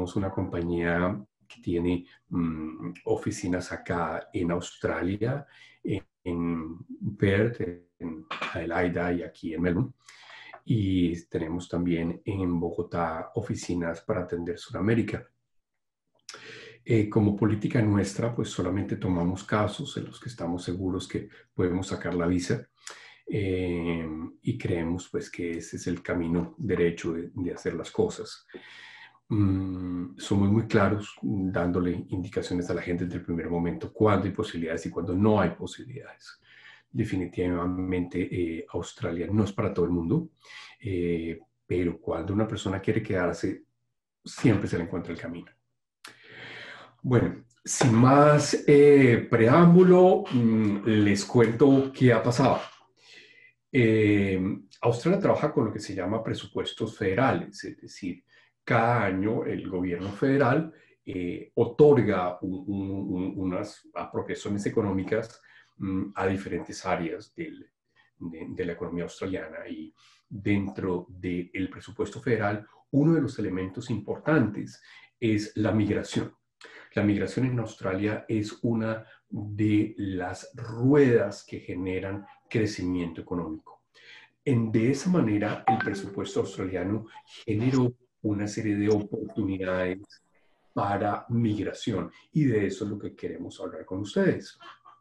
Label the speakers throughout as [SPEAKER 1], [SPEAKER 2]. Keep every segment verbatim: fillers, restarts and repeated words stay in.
[SPEAKER 1] somos una compañía que tiene um, oficinas acá en Australia, en, en Perth, en Adelaida y aquí en Melbourne. Y tenemos también en Bogotá oficinas para atender Sudamérica. Eh, como política nuestra, pues solamente tomamos casos en los que estamos seguros que podemos sacar la visa. Eh, y creemos pues que ese es el camino derecho de, de hacer las cosas. Mm, somos muy claros dándole indicaciones a la gente desde el primer momento cuándo hay posibilidades y cuándo no hay posibilidades. Definitivamente eh, Australia no es para todo el mundo, eh, pero cuando una persona quiere quedarse, siempre se le encuentra el camino. Bueno, sin más eh, preámbulo, mmm, les cuento qué ha pasado. Eh, Australia trabaja con lo que se llama presupuestos federales, es decir, cada año el gobierno federal eh, otorga un, un, unas apropiaciones económicas um, a diferentes áreas del, de, de la economía australiana, y dentro del presupuesto federal uno de los elementos importantes es la migración. La migración en Australia es una de las ruedas que generan crecimiento económico. En, de esa manera, el presupuesto australiano generó una serie de oportunidades para migración, y de eso es lo que queremos hablar con ustedes.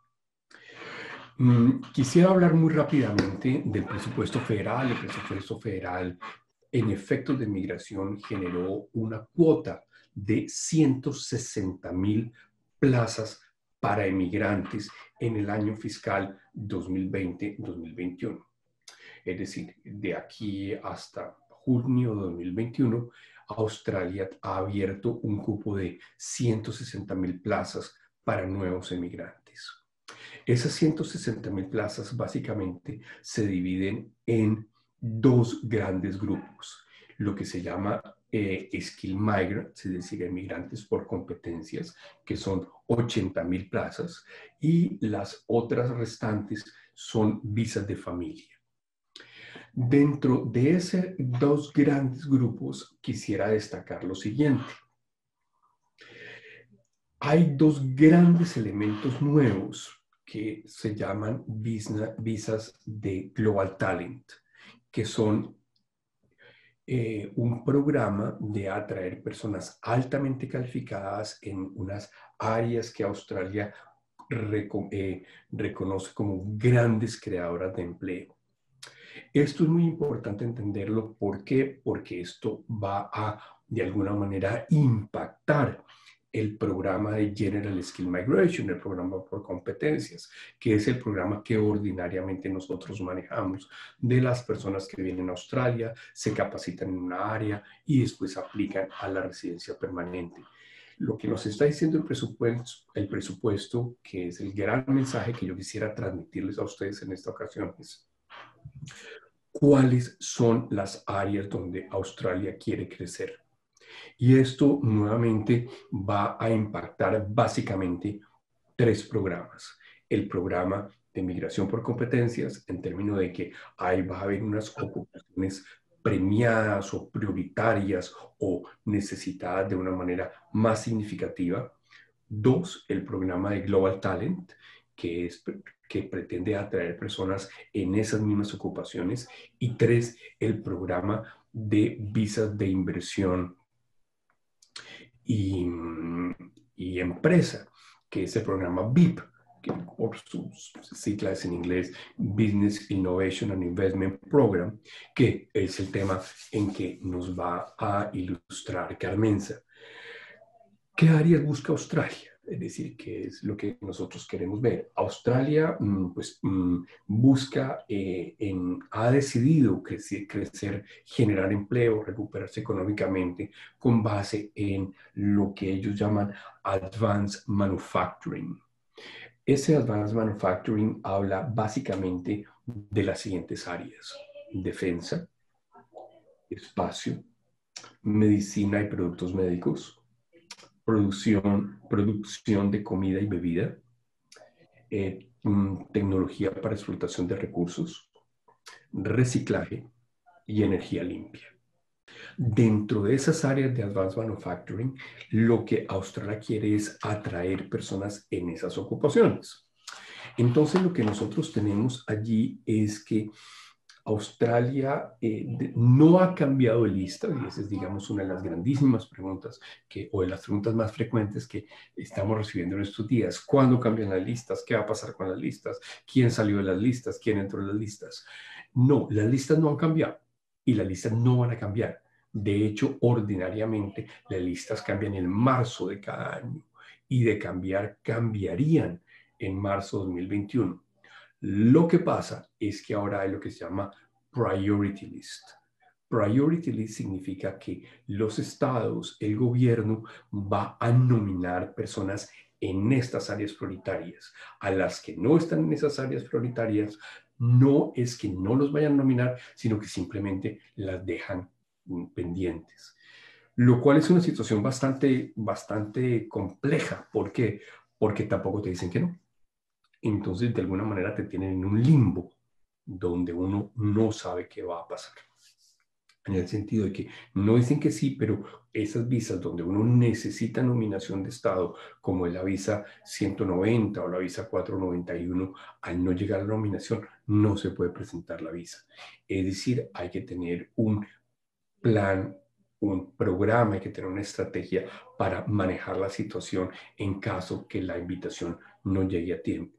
[SPEAKER 1] Mm, quisiera hablar muy rápidamente del presupuesto federal. El presupuesto federal en efectos de migración generó una cuota de ciento sesenta mil plazas para emigrantes en el año fiscal dos mil veinte dos mil veintiuno. Es decir, de aquí hasta junio de dos mil veintiuno, Australia ha abierto un cupo de ciento sesenta mil plazas para nuevos emigrantes. Esas ciento sesenta mil plazas básicamente se dividen en dos grandes grupos: lo que se llama eh, Skill Migrants, es decir, emigrantes por competencias, que son ochenta mil plazas, y las otras restantes son visas de familia. Dentro de esos dos grandes grupos quisiera destacar lo siguiente. Hay dos grandes elementos nuevos que se llaman visa, visas de Global Talent, que son eh, un programa de atraer personas altamente calificadas en unas áreas que Australia reco eh, reconoce como grandes creadoras de empleo. Esto es muy importante entenderlo. ¿Por qué? Porque esto va a, de alguna manera, impactar el programa de General Skill Migration, el programa por competencias, que es el programa que ordinariamente nosotros manejamos, de las personas que vienen a Australia, se capacitan en una área y después aplican a la residencia permanente. Lo que nos está diciendo el presupuesto, el presupuesto, que es el gran mensaje que yo quisiera transmitirles a ustedes en esta ocasión, es: ¿cuáles son las áreas donde Australia quiere crecer? Y esto nuevamente va a impactar básicamente tres programas. El programa de migración por competencias, en términos de que ahí va a haber unas ocupaciones premiadas o prioritarias o necesitadas de una manera más significativa. Dos, el programa de Global Talent, que, es, que pretende atraer personas en esas mismas ocupaciones. Y tres, el programa de visas de inversión y, y empresa, que es el programa B I P, que por sus siglas en inglés, Business Innovation and Investment Program, que es el tema en que nos va a ilustrar Carmenza. ¿Qué áreas busca Australia? Es decir, ¿qué es lo que nosotros queremos ver? Australia pues, busca, eh, en, ha decidido crecer, crecer, generar empleo, recuperarse económicamente con base en lo que ellos llaman Advanced Manufacturing. Ese Advanced Manufacturing habla básicamente de las siguientes áreas: defensa, espacio, medicina y productos médicos, Producción, producción de comida y bebida, eh, tecnología para explotación de recursos, reciclaje y energía limpia. Dentro de esas áreas de Advanced Manufacturing, lo que Australia quiere es atraer personas en esas ocupaciones. Entonces, lo que nosotros tenemos allí es que Australia eh, de, no ha cambiado de lista, y esa es, digamos, una de las grandísimas preguntas que, o de las preguntas más frecuentes que estamos recibiendo en estos días. ¿Cuándo cambian las listas? ¿Qué va a pasar con las listas? ¿Quién salió de las listas? ¿Quién entró en las listas? No, las listas no han cambiado y las listas no van a cambiar. De hecho, ordinariamente las listas cambian en marzo de cada año y de cambiar, cambiarían en marzo de dos mil veintiuno. Lo que pasa es que ahora hay lo que se llama Priority List. Priority List significa que los estados, el gobierno va a nominar personas en estas áreas prioritarias. A las que no están en esas áreas prioritarias, no es que no los vayan a nominar, sino que simplemente las dejan pendientes. Lo cual es una situación bastante, bastante compleja. ¿Por qué? Porque tampoco te dicen que no. Entonces, de alguna manera te tienen en un limbo donde uno no sabe qué va a pasar. En el sentido de que no dicen que sí, pero esas visas donde uno necesita nominación de Estado, como es la visa ciento noventa o la visa cuatrocientos noventa y uno, al no llegar a la nominación, no se puede presentar la visa. Es decir, hay que tener un plan, un programa, hay que tener una estrategia para manejar la situación en caso que la invitación no llegue a tiempo.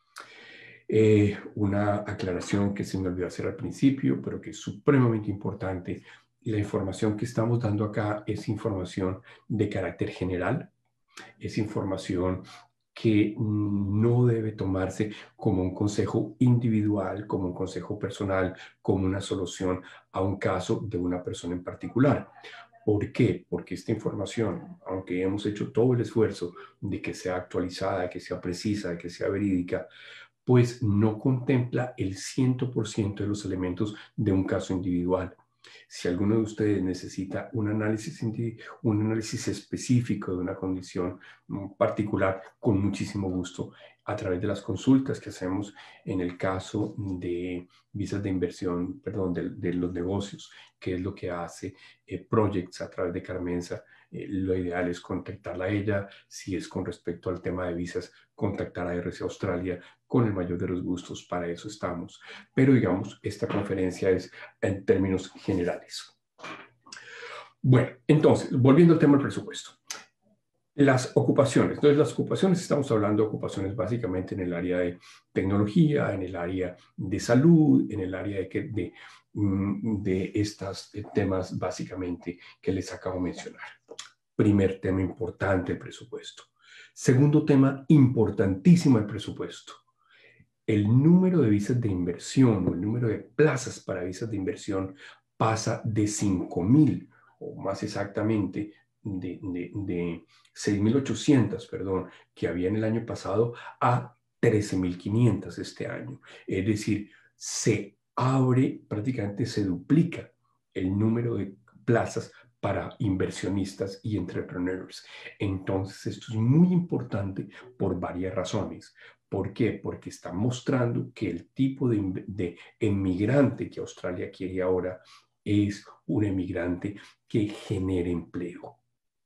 [SPEAKER 1] Eh, una aclaración que se me olvidó hacer al principio, pero que es supremamente importante. La información que estamos dando acá es información de carácter general, es información que no debe tomarse como un consejo individual, como un consejo personal, como una solución a un caso de una persona en particular. ¿Por qué? Porque esta información, aunque hemos hecho todo el esfuerzo de que sea actualizada, que sea precisa, que sea verídica, pues no contempla el cien por ciento de los elementos de un caso individual. Si alguno de ustedes necesita un análisis, un análisis específico de una condición particular, con muchísimo gusto, a través de las consultas que hacemos en el caso de visas de inversión, perdón, de, de los negocios, que es lo que hace eh, Projects a través de Carmenza, eh, lo ideal es contactarla a ella. Si es con respecto al tema de visas, contactar a R C Australia con el mayor de los gustos, para eso estamos. Pero digamos, esta conferencia es en términos generales. Bueno, entonces, volviendo al tema del presupuesto. Las ocupaciones. Entonces, las ocupaciones, estamos hablando de ocupaciones básicamente en el área de tecnología, en el área de salud, en el área de, de, de estos temas básicamente que les acabo de mencionar. Primer tema importante, el presupuesto. Segundo tema importantísimo, el presupuesto. El número de visas de inversión o el número de plazas para visas de inversión pasa de cinco mil, o más exactamente de, de, de seis mil ochocientos, perdón, que había en el año pasado, a trece mil quinientos este año. Es decir, se abre, prácticamente se duplica el número de plazas para inversionistas y entrepreneurs. Entonces, esto es muy importante por varias razones. ¿Por qué? Porque está mostrando que el tipo de, de emigrante que Australia quiere ahora es un emigrante que genere empleo.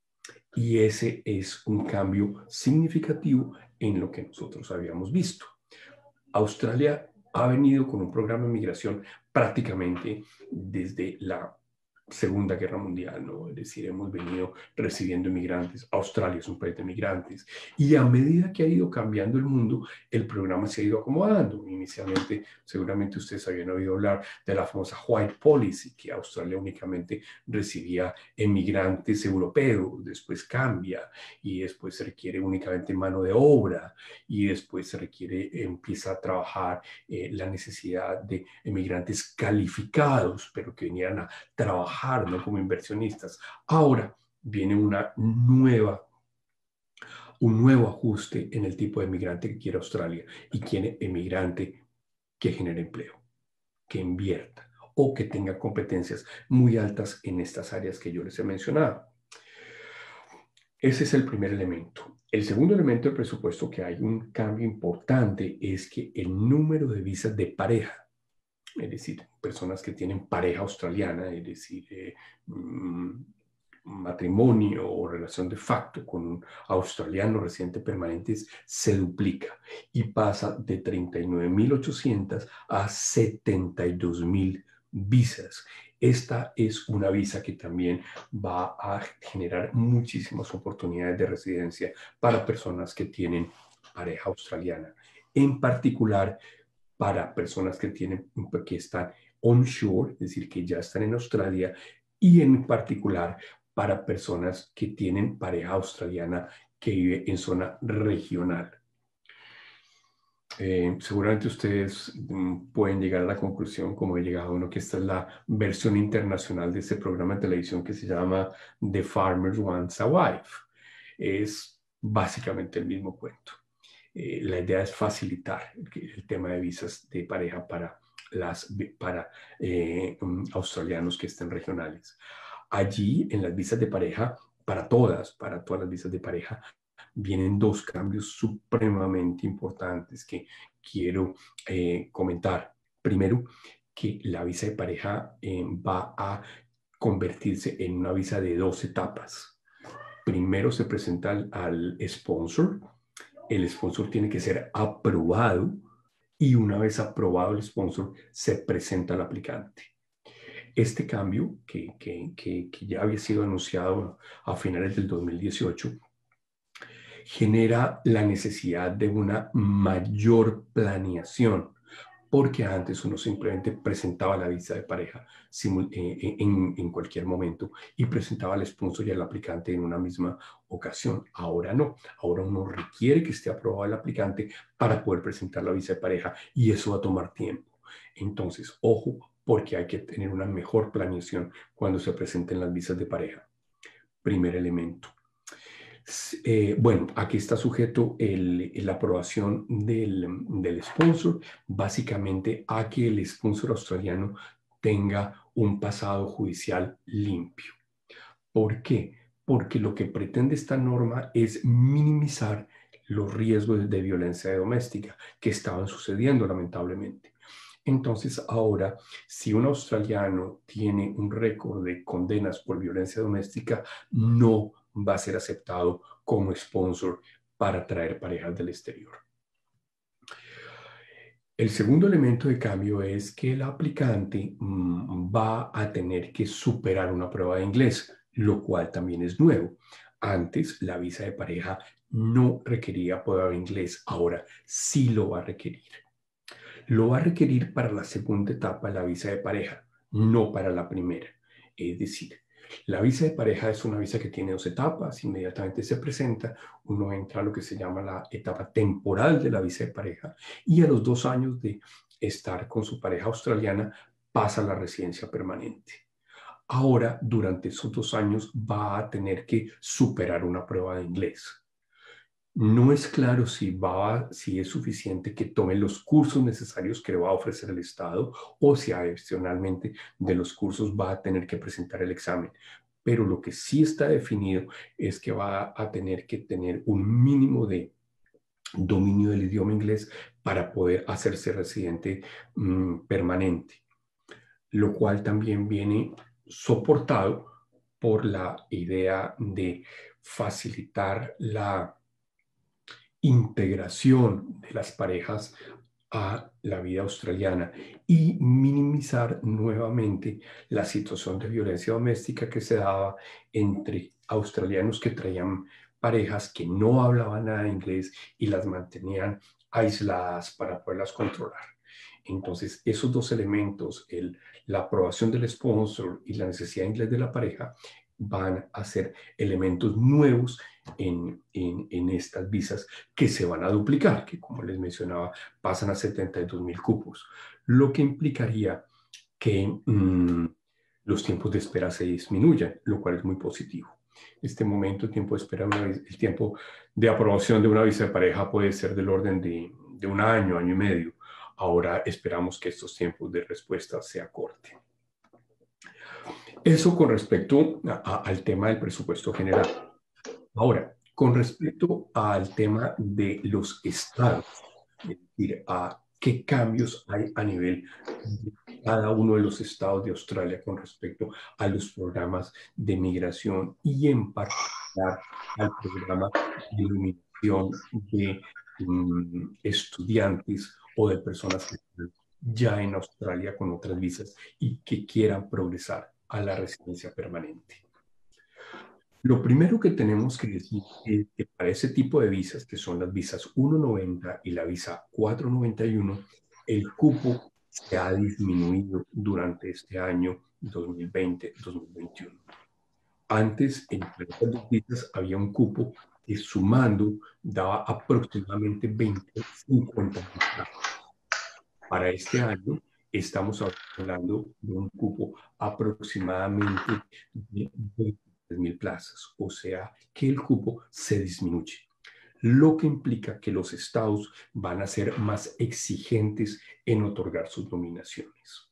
[SPEAKER 1] Y ese es un cambio significativo en lo que nosotros habíamos visto. Australia ha venido con un programa de migración prácticamente desde la Segunda Guerra Mundial, ¿no? Es decir, hemos venido recibiendo inmigrantes. Australia es un país de migrantes. Y a medida que ha ido cambiando el mundo, el programa se ha ido acomodando. Inicialmente, seguramente ustedes habían oído hablar de la famosa White Policy, que Australia únicamente recibía emigrantes europeos, después cambia y después se requiere únicamente mano de obra y después se requiere, empieza a trabajar eh, la necesidad de emigrantes calificados, pero que vinieran a trabajar, no como inversionistas. Ahora viene una nueva, un nuevo ajuste en el tipo de emigrante que quiere Australia y quiere emigrante que genere empleo, que invierta o que tenga competencias muy altas en estas áreas que yo les he mencionado. Ese es el primer elemento. El segundo elemento del presupuesto, que hay un cambio importante, es que el número de visas de pareja, es decir, personas que tienen pareja australiana, es decir, eh, mm, matrimonio o relación de facto con un australiano residente permanente, se duplica y pasa de treinta y nueve mil ochocientas a setenta y dos mil visas. Esta es una visa que también va a generar muchísimas oportunidades de residencia para personas que tienen pareja australiana. En particular, para personas que, tienen, que están onshore, es decir, que ya están en Australia, y en particular para personas que tienen pareja australiana que vive en zona regional. Eh, seguramente ustedes mm, pueden llegar a la conclusión, como he llegado uno, que esta es la versión internacional de este programa de televisión que se llama The Farmer Wants a Wife. Es básicamente el mismo cuento. Eh, la idea es facilitar el, el tema de visas de pareja para, las, para eh, um, australianos que estén regionales. Allí, en las visas de pareja, para todas, para todas las visas de pareja, vienen dos cambios supremamente importantes que quiero eh, comentar. Primero, que la visa de pareja eh, va a convertirse en una visa de dos etapas. Primero se presenta al, al sponsor. El sponsor tiene que ser aprobado y una vez aprobado el sponsor, se presenta al aplicante. Este cambio, que, que, que, que ya había sido anunciado a finales del dos mil dieciocho, genera la necesidad de una mayor planeación, porque antes uno simplemente presentaba la visa de pareja en, en cualquier momento y presentaba al sponsor y al aplicante en una misma ocasión. Ahora no, ahora uno requiere que esté aprobado el aplicante para poder presentar la visa de pareja y eso va a tomar tiempo. Entonces, ojo, porque hay que tener una mejor planeación cuando se presenten las visas de pareja. Primer elemento. Eh, bueno, aquí está sujeto el, la aprobación del, del sponsor, básicamente a que el sponsor australiano tenga un pasado judicial limpio. ¿Por qué? Porque lo que pretende esta norma es minimizar los riesgos de violencia doméstica que estaban sucediendo lamentablemente. Entonces ahora, si un australiano tiene un récord de condenas por violencia doméstica, no va a ser aceptado como sponsor para traer parejas del exterior. El segundo elemento de cambio es que el aplicante mmm, va a tener que superar una prueba de inglés, lo cual también es nuevo. Antes, la visa de pareja no requería prueba de inglés, ahora sí lo va a requerir. Lo va a requerir para la segunda etapa de la visa de pareja, no para la primera. Es decir, la visa de pareja es una visa que tiene dos etapas. Inmediatamente se presenta, uno entra a lo que se llama la etapa temporal de la visa de pareja y a los dos años de estar con su pareja australiana pasa a la residencia permanente. Ahora, durante esos dos años, va a tener que superar una prueba de inglés. No es claro si, va, si es suficiente que tome los cursos necesarios que le va a ofrecer el Estado o si adicionalmente de los cursos va a tener que presentar el examen. Pero lo que sí está definido es que va a tener que tener un mínimo de dominio del idioma inglés para poder hacerse residente mmm, permanente, lo cual también viene soportado por la idea de facilitar la integración de las parejas a la vida australiana y minimizar nuevamente la situación de violencia doméstica que se daba entre australianos que traían parejas que no hablaban nada de inglés y las mantenían aisladas para poderlas controlar. Entonces, esos dos elementos, el, la aprobación del sponsor y la necesidad de inglés de la pareja, van a ser elementos nuevos en, en, en estas visas que se van a duplicar, que como les mencionaba, pasan a setenta y dos mil cupos, lo que implicaría que mmm, los tiempos de espera se disminuyan, lo cual es muy positivo. En este momento, el tiempo de espera, una, el tiempo de aprobación de una visa de pareja puede ser del orden de, de un año, año y medio. Ahora esperamos que estos tiempos de respuesta se acorten. Eso con respecto a, a, al tema del presupuesto general. Ahora, con respecto al tema de los estados, es decir, a qué cambios hay a nivel cada uno de los estados de Australia con respecto a los programas de migración y en particular al programa de iluminación de um, estudiantes o de personas que están ya en Australia con otras visas y que quieran progresar a la residencia permanente. Lo primero que tenemos que decir es que para ese tipo de visas, que son las visas ciento noventa y la visa cuatrocientos noventa y uno, el cupo se ha disminuido durante este año dos mil veinte dos mil veintiuno. Antes, entre estas dos visas, había un cupo que sumando daba aproximadamente veinte, cincuenta mil plazas. Para este año estamos hablando de un cupo aproximadamente de veintitrés mil plazas, o sea que el cupo se disminuye, lo que implica que los estados van a ser más exigentes en otorgar sus nominaciones.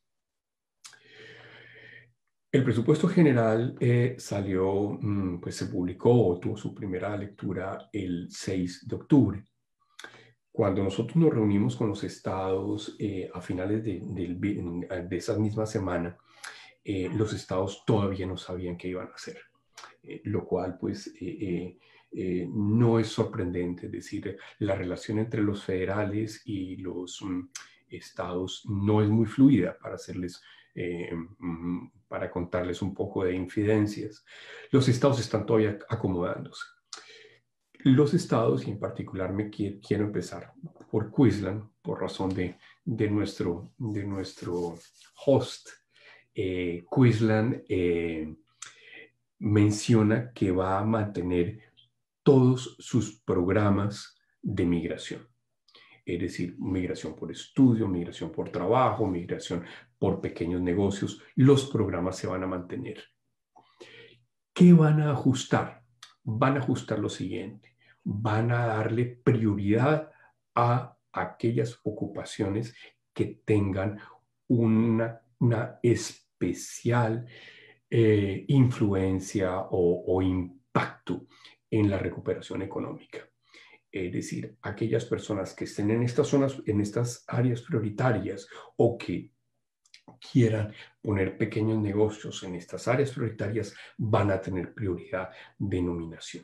[SPEAKER 1] El presupuesto general eh, salió, pues se publicó, tuvo su primera lectura el seis de octubre. Cuando nosotros nos reunimos con los estados eh, a finales de, de, de esa misma semana, eh, los estados todavía no sabían qué iban a hacer, eh, lo cual pues eh, eh, eh, no es sorprendente. Es decir, la relación entre los federales y los um, estados no es muy fluida, para hacerles, eh, um, para contarles un poco de infidencias. Los estados están todavía acomodándose. Los estados, y en particular me quiero, quiero empezar por Queensland, por razón de, de, nuestro, de nuestro host. Eh, Queensland eh, menciona que va a mantener todos sus programas de migración. Es decir, migración por estudio, migración por trabajo, migración por pequeños negocios. Los programas se van a mantener. ¿Qué van a ajustar? Van a ajustar lo siguiente. Van a darle prioridad a aquellas ocupaciones que tengan una, una especial eh, influencia o, o impacto en la recuperación económica. Es decir, aquellas personas que estén en estas zonas, en estas áreas prioritarias o que quieran poner pequeños negocios en estas áreas prioritarias van a tener prioridad de nominación.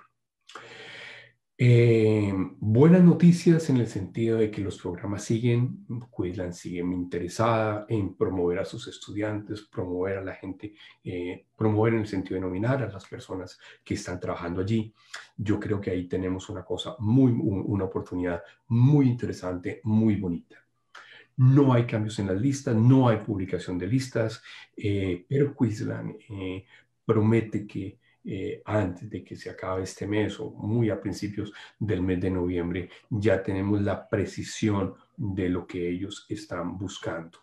[SPEAKER 1] Eh, buenas noticias en el sentido de que los programas siguen, Queensland sigue interesada en promover a sus estudiantes, promover a la gente, eh, promover en el sentido de nominar a las personas que están trabajando allí. Yo creo que ahí tenemos una cosa muy, una oportunidad muy interesante, muy bonita. No hay cambios en las listas, no hay publicación de listas, eh, pero Queensland eh, promete que eh, antes de que se acabe este mes o muy a principios del mes de noviembre ya tenemos la precisión de lo que ellos están buscando.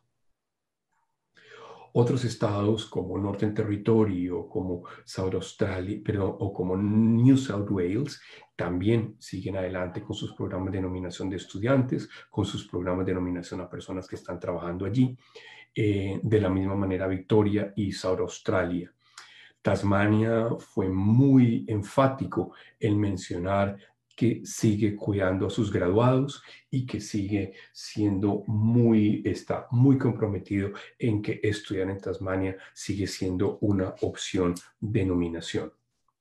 [SPEAKER 1] Otros estados como Northern Territory o como South Australia, pero, o como New South Wales también siguen adelante con sus programas de nominación de estudiantes, con sus programas de nominación a personas que están trabajando allí. Eh, de la misma manera Victoria y South Australia. Tasmania fue muy enfático en mencionar que sigue cuidando a sus graduados y que sigue siendo muy, está muy comprometido en que estudiar en Tasmania sigue siendo una opción de nominación.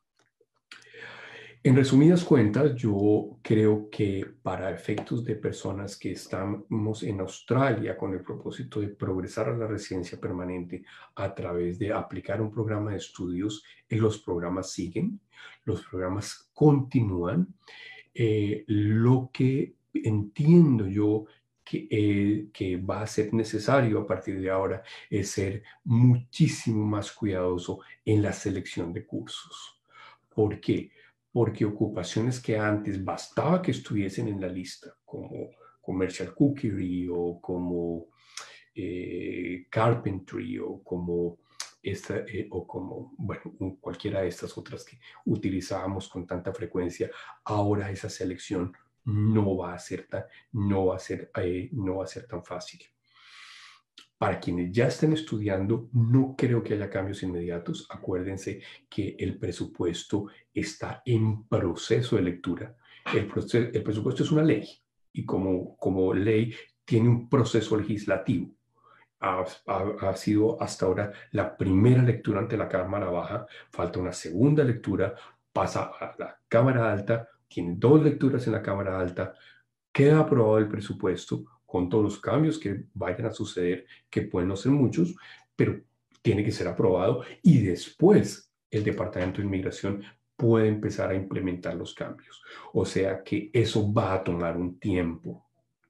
[SPEAKER 1] En resumidas cuentas, yo creo que para efectos de personas que estamos en Australia con el propósito de progresar a la residencia permanente a través de aplicar un programa de estudios, eh, los programas siguen, los programas continúan. Eh, lo que entiendo yo que, eh, que va a ser necesario a partir de ahora es ser muchísimo más cuidadoso en la selección de cursos. ¿Por qué? Porque ocupaciones que antes bastaba que estuviesen en la lista, como commercial cookery o como eh, carpentry o como, esta, eh, o como bueno, cualquiera de estas otras que utilizábamos con tanta frecuencia, ahora esa selección no va a ser tan, no va a ser, eh, no va a ser tan fácil. Para quienes ya estén estudiando, no creo que haya cambios inmediatos. Acuérdense que el presupuesto está en proceso de lectura. El, proceso, el presupuesto es una ley y como, como ley tiene un proceso legislativo. ha, ha, ha sido hasta ahora la primera lectura ante la Cámara Baja, falta una segunda lectura, pasa a la Cámara Alta, tiene dos lecturas en la Cámara Alta, queda aprobado el presupuesto con todos los cambios que vayan a suceder, que pueden no ser muchos, pero tiene que ser aprobado y después el Departamento de Inmigración puede empezar a implementar los cambios. O sea que eso va a tomar un tiempo.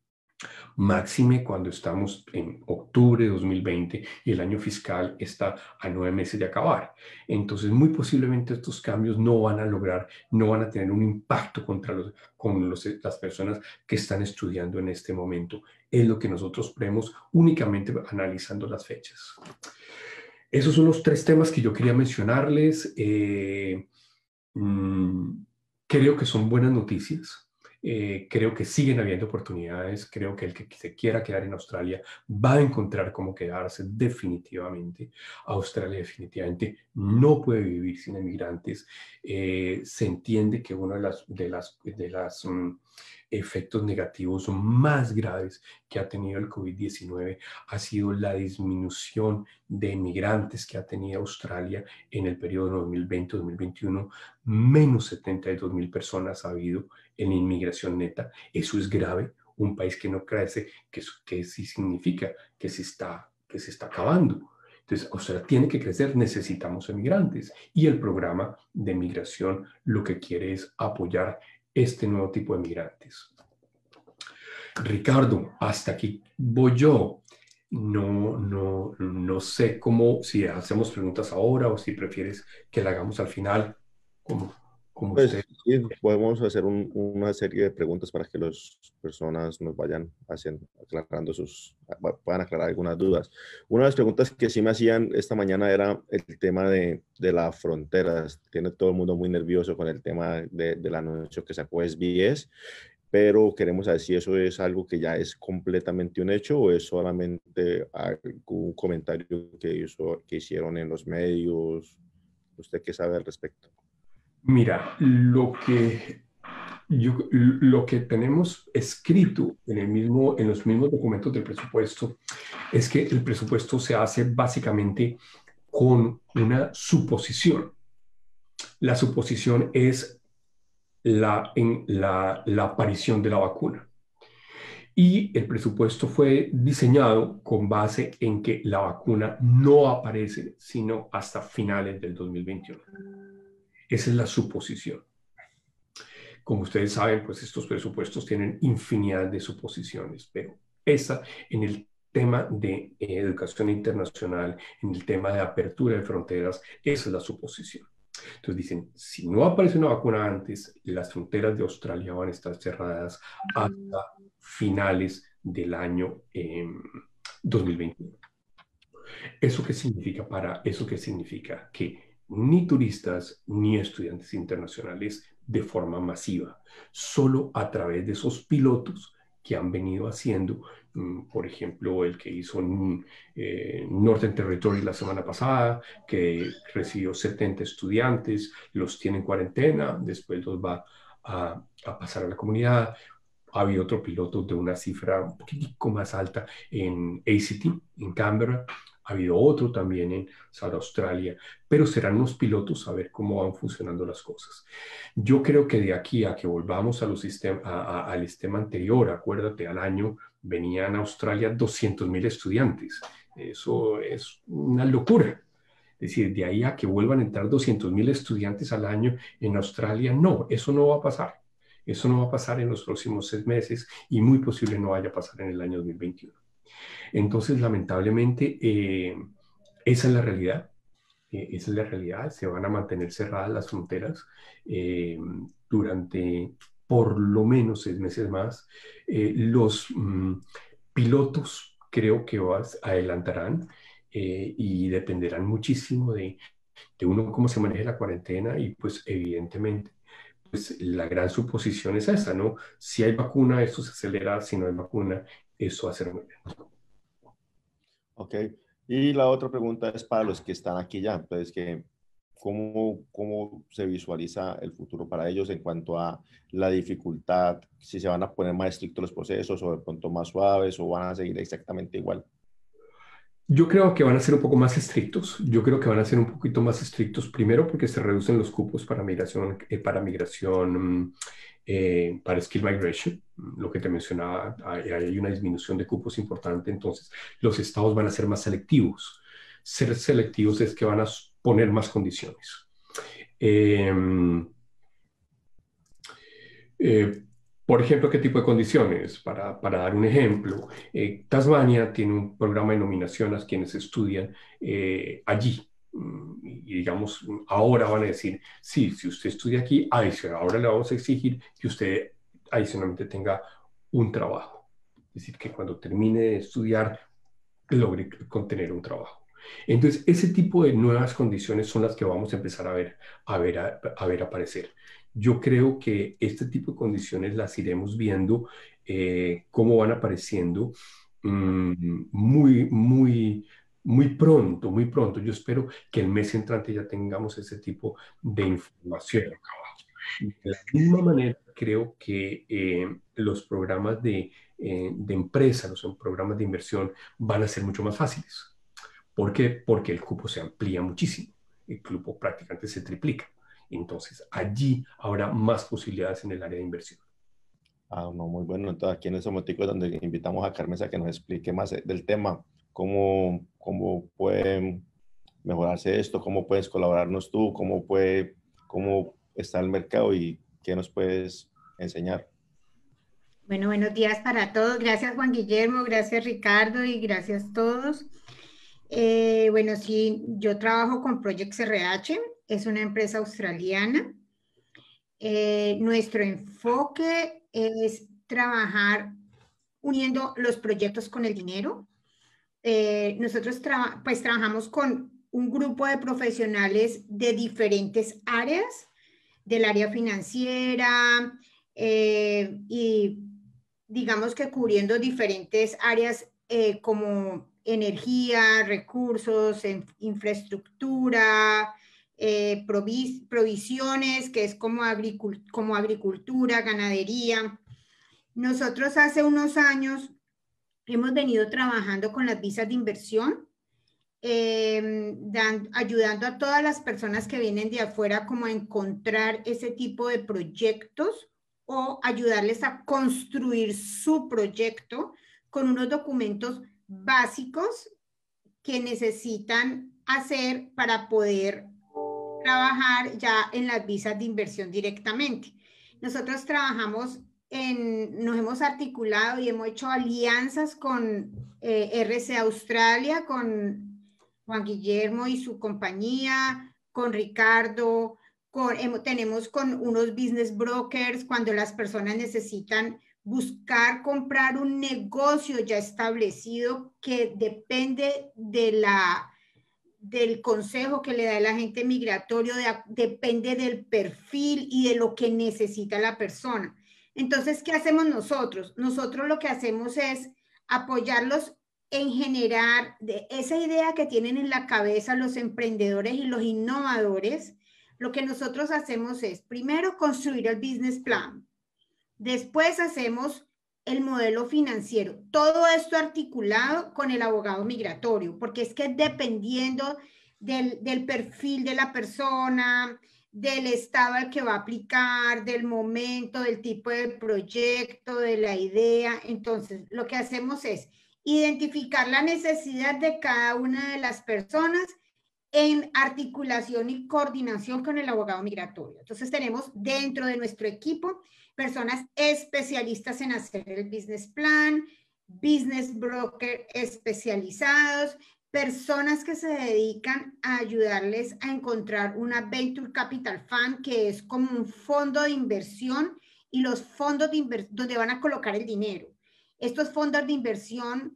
[SPEAKER 1] Máxime cuando estamos en octubre de dos mil veinte y el año fiscal está a nueve meses de acabar. Entonces, muy posiblemente estos cambios no van a lograr, no van a tener un impacto contra los, con los, las personas que están estudiando en este momento. Es lo que nosotros vemos únicamente analizando las fechas. Esos son los tres temas que yo quería mencionarles. Eh, mmm, creo que son buenas noticias. Eh, creo que siguen habiendo oportunidades. Creo que el que se quiera quedar en Australia va a encontrar cómo quedarse definitivamente. Australia definitivamente no puede vivir sin emigrantes. Eh, se entiende que uno de las, de las, de las um, efectos negativos más graves que ha tenido el COVID diecinueve ha sido la disminución de emigrantes que ha tenido Australia en el periodo dos mil veinte dos mil veintiuno. Menos setenta y dos mil personas ha habido en inmigración neta. Eso es grave. Un país que no crece, que, que sí significa que se está, que se está acabando. Entonces, Australia tiene que crecer, necesitamos emigrantes. Y el programa de migración lo que quiere es apoyar este nuevo tipo de migrantes. Ricardo, hasta aquí voy yo. No, no, no sé cómo, si hacemos preguntas ahora o si prefieres que la hagamos al final, como, como usted.
[SPEAKER 2] Pues sí, podemos hacer un- una serie de preguntas para que las personas nos vayan haciendo, aclarando sus, puedan aclarar algunas dudas. Una de las preguntas que sí me hacían esta mañana era el tema de, de las fronteras. Tiene todo el mundo muy nervioso con el tema de, del anuncio que sacó S B S, pero queremos saber si eso es algo que ya es completamente un hecho o es solamente algún comentario que, hizo, que hicieron en los medios. ¿Usted qué sabe al respecto?
[SPEAKER 1] Mira, lo que, yo, lo que tenemos escrito en, el mismo, en los mismos documentos del presupuesto es que el presupuesto se hace básicamente con una suposición. La suposición es la, en la, la aparición de la vacuna. Y el presupuesto fue diseñado con base en que la vacuna no aparece sino hasta finales del dos mil veintiuno. Esa es la suposición. Como ustedes saben, pues estos presupuestos tienen infinidad de suposiciones, pero esa en el tema de eh, educación internacional, en el tema de apertura de fronteras, esa es la suposición. Entonces dicen, si no aparece una vacuna antes, las fronteras de Australia van a estar cerradas hasta finales del año eh, dos mil veintiuno. ¿Eso qué significa para eso qué significa? Que ni turistas ni estudiantes internacionales de forma masiva, solo a través de esos pilotos que han venido haciendo, por ejemplo, el que hizo en eh, Northern Territory la semana pasada, que recibió setenta estudiantes, los tiene en cuarentena, después los va a, a pasar a la comunidad. Había otro piloto de una cifra un poquitico más alta en A C T, en Canberra. Ha habido otro también en South Australia, pero serán unos pilotos a ver cómo van funcionando las cosas. Yo creo que de aquí a que volvamos a los sistema, a, a, al sistema anterior, acuérdate, al año venían a Australia doscientos mil estudiantes. Eso es una locura. Es decir, de ahí a que vuelvan a entrar doscientos mil estudiantes al año en Australia, no, eso no va a pasar. Eso no va a pasar en los próximos seis meses y muy posible no vaya a pasar en el año dos mil veintiuno. Entonces, lamentablemente, eh, esa es la realidad. Eh, esa es la realidad. Se van a mantener cerradas las fronteras eh, durante por lo menos seis meses más. Eh, los mm, pilotos creo que vas, adelantarán eh, y dependerán muchísimo de, de uno cómo se maneje la cuarentena y pues evidentemente pues la gran suposición es esa, ¿no? Si hay vacuna, esto se acelera, si no hay vacuna, eso va a ser muy lento.
[SPEAKER 2] Ok. Y la otra pregunta es para los que están aquí ya. Entonces, que, ¿cómo, cómo se visualiza el futuro para ellos en cuanto a la dificultad? Si se van a poner más estrictos los procesos o de pronto más suaves o van a seguir exactamente igual.
[SPEAKER 1] Yo creo que van a ser un poco más estrictos. Yo creo que van a ser un poquito más estrictos, primero porque se reducen los cupos para migración, eh, para migración, mm, eh, para skill migration, mm, lo que te mencionaba, hay, hay una disminución de cupos importante, entonces los estados van a ser más selectivos. Ser selectivos es que van a poner más condiciones. Eh, eh, por ejemplo, ¿qué tipo de condiciones? Para, para dar un ejemplo, eh, Tasmania tiene un programa de nominación a quienes estudian eh, allí. Mm, Y digamos, ahora van a decir, sí, si usted estudia aquí, adicional, ahora le vamos a exigir que usted adicionalmente tenga un trabajo. Es decir, que cuando termine de estudiar, logre contener un trabajo. Entonces, ese tipo de nuevas condiciones son las que vamos a empezar a ver, a ver, a, a ver aparecer. Yo creo que este tipo de condiciones las iremos viendo eh, cómo van apareciendo mmm, muy, muy, muy pronto, muy pronto. Yo espero que el mes entrante ya tengamos ese tipo de información. De la misma manera, creo que eh, los programas de, eh, de empresa, los programas de inversión van a ser mucho más fáciles. ¿Por qué? Porque el cupo se amplía muchísimo. El cupo prácticamente se triplica. Entonces, allí habrá más posibilidades en el área de inversión.
[SPEAKER 2] Ah, no, muy bueno. Entonces, aquí en ese momentico es donde invitamos a Carmen a que nos explique más eh, del tema, cómo, cómo puede mejorarse esto, cómo puedes colaborarnos tú, cómo puede, cómo está el mercado y qué nos puedes enseñar.
[SPEAKER 3] Bueno, buenos días para todos. Gracias Juan Guillermo, gracias Ricardo y gracias a todos. Eh, bueno, sí, yo trabajo con Project R H, es una empresa australiana. Eh, nuestro enfoque es trabajar uniendo los proyectos con el dinero. Eh, nosotros traba, pues trabajamos con un grupo de profesionales de diferentes áreas, del área financiera eh, y digamos que cubriendo diferentes áreas eh, como energía, recursos, infraestructura, eh, provis, provisiones, que es como, agricult como agricultura, ganadería. Nosotros hace unos años hemos venido trabajando con las visas de inversión, eh, dan, ayudando a todas las personas que vienen de afuera como a encontrar ese tipo de proyectos o ayudarles a construir su proyecto con unos documentos básicos que necesitan hacer para poder trabajar ya en las visas de inversión directamente. Nosotros trabajamos en, nos hemos articulado y hemos hecho alianzas con eh, R C Australia, con Juan Guillermo y su compañía, con Ricardo, con, hemos, tenemos con unos business brokers cuando las personas necesitan buscar comprar un negocio ya establecido que depende de la del consejo que le da el agente migratorio, de, depende del perfil y de lo que necesita la persona. Entonces, ¿qué hacemos nosotros? Nosotros lo que hacemos es apoyarlos en generar de esa idea que tienen en la cabeza los emprendedores y los innovadores. Lo que nosotros hacemos es, primero, construir el business plan. Después hacemos el modelo financiero. Todo esto articulado con el abogado migratorio, porque es que dependiendo del, del perfil de la persona, del estado al que va a aplicar, del momento, del tipo de proyecto, de la idea, entonces lo que hacemos es identificar la necesidad de cada una de las personas en articulación y coordinación con el abogado migratorio. Entonces tenemos dentro de nuestro equipo personas especialistas en hacer el business plan, business broker especializados, personas que se dedican a ayudarles a encontrar una Venture Capital Fund, que es como un fondo de inversión y los fondos de inversión donde van a colocar el dinero. Estos fondos de inversión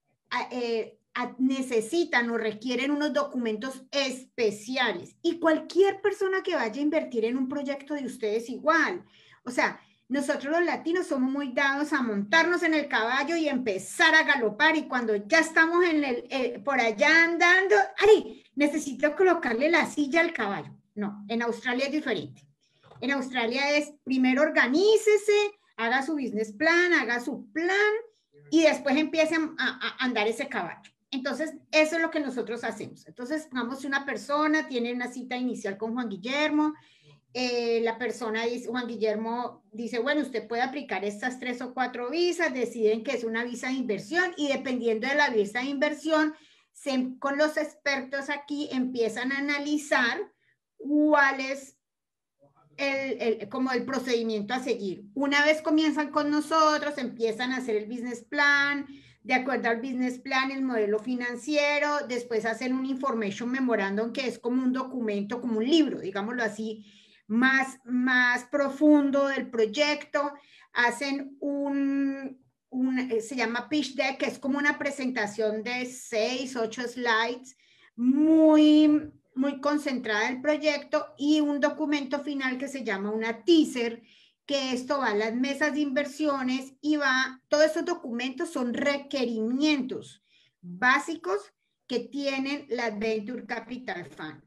[SPEAKER 3] eh, necesitan o requieren unos documentos especiales y cualquier persona que vaya a invertir en un proyecto de ustedes igual. O sea, nosotros los latinos somos muy dados a montarnos en el caballo y empezar a galopar y cuando ya estamos en el, eh, por allá andando, ¡ay! Necesito colocarle la silla al caballo. No, en Australia es diferente. En Australia es primero organícese, haga su business plan, haga su plan y después empiecen a, a andar ese caballo. Entonces, eso es lo que nosotros hacemos. Entonces, pongamos si una persona tiene una cita inicial con Juan Guillermo, eh, la persona dice, Juan Guillermo dice, bueno, usted puede aplicar estas tres o cuatro visas, deciden que es una visa de inversión y dependiendo de la visa de inversión, se, con los expertos aquí empiezan a analizar cuál es el, el, como el procedimiento a seguir. Una vez comienzan con nosotros, empiezan a hacer el business plan, de acuerdo al business plan, el modelo financiero, después hacen un information memorandum que es como un documento, como un libro, digámoslo así, más, más profundo del proyecto, hacen un, un, se llama pitch deck, que es como una presentación de seis, ocho slides, muy, muy concentrada del proyecto y un documento final que se llama una teaser, que esto va a las mesas de inversiones y va, todos esos documentos son requerimientos básicos que tienen las Venture Capital Fund.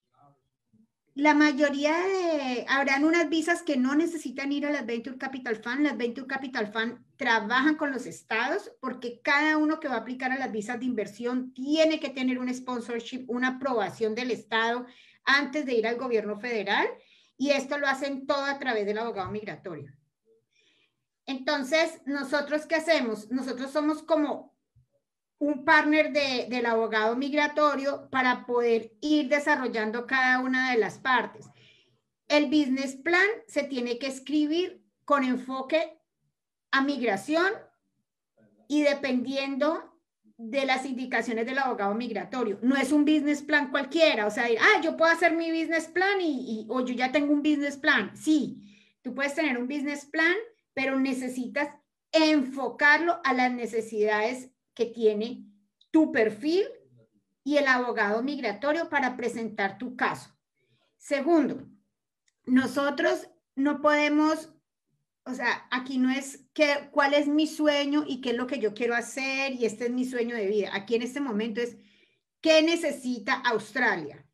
[SPEAKER 3] La mayoría de, habrán unas visas que no necesitan ir a las Venture Capital Fund. Las Venture Capital Fund trabajan con los estados porque cada uno que va a aplicar a las visas de inversión tiene que tener un sponsorship, una aprobación del estado antes de ir al gobierno federal y esto lo hacen todo a través del abogado migratorio. Entonces, ¿nosotros qué hacemos? Nosotros somos como un partner de, del abogado migratorio para poder ir desarrollando cada una de las partes. El business plan se tiene que escribir con enfoque a migración y dependiendo de las indicaciones del abogado migratorio. No es un business plan cualquiera, o sea, ah, yo puedo hacer mi business plan y, y, o yo ya tengo un business plan. Sí, tú puedes tener un business plan, pero necesitas enfocarlo a las necesidades que tiene tu perfil y el abogado migratorio para presentar tu caso. Segundo, nosotros no podemos, o sea, aquí no es que, cuál es mi sueño y qué es lo que yo quiero hacer y este es mi sueño de vida. Aquí en este momento es, ¿qué necesita Australia?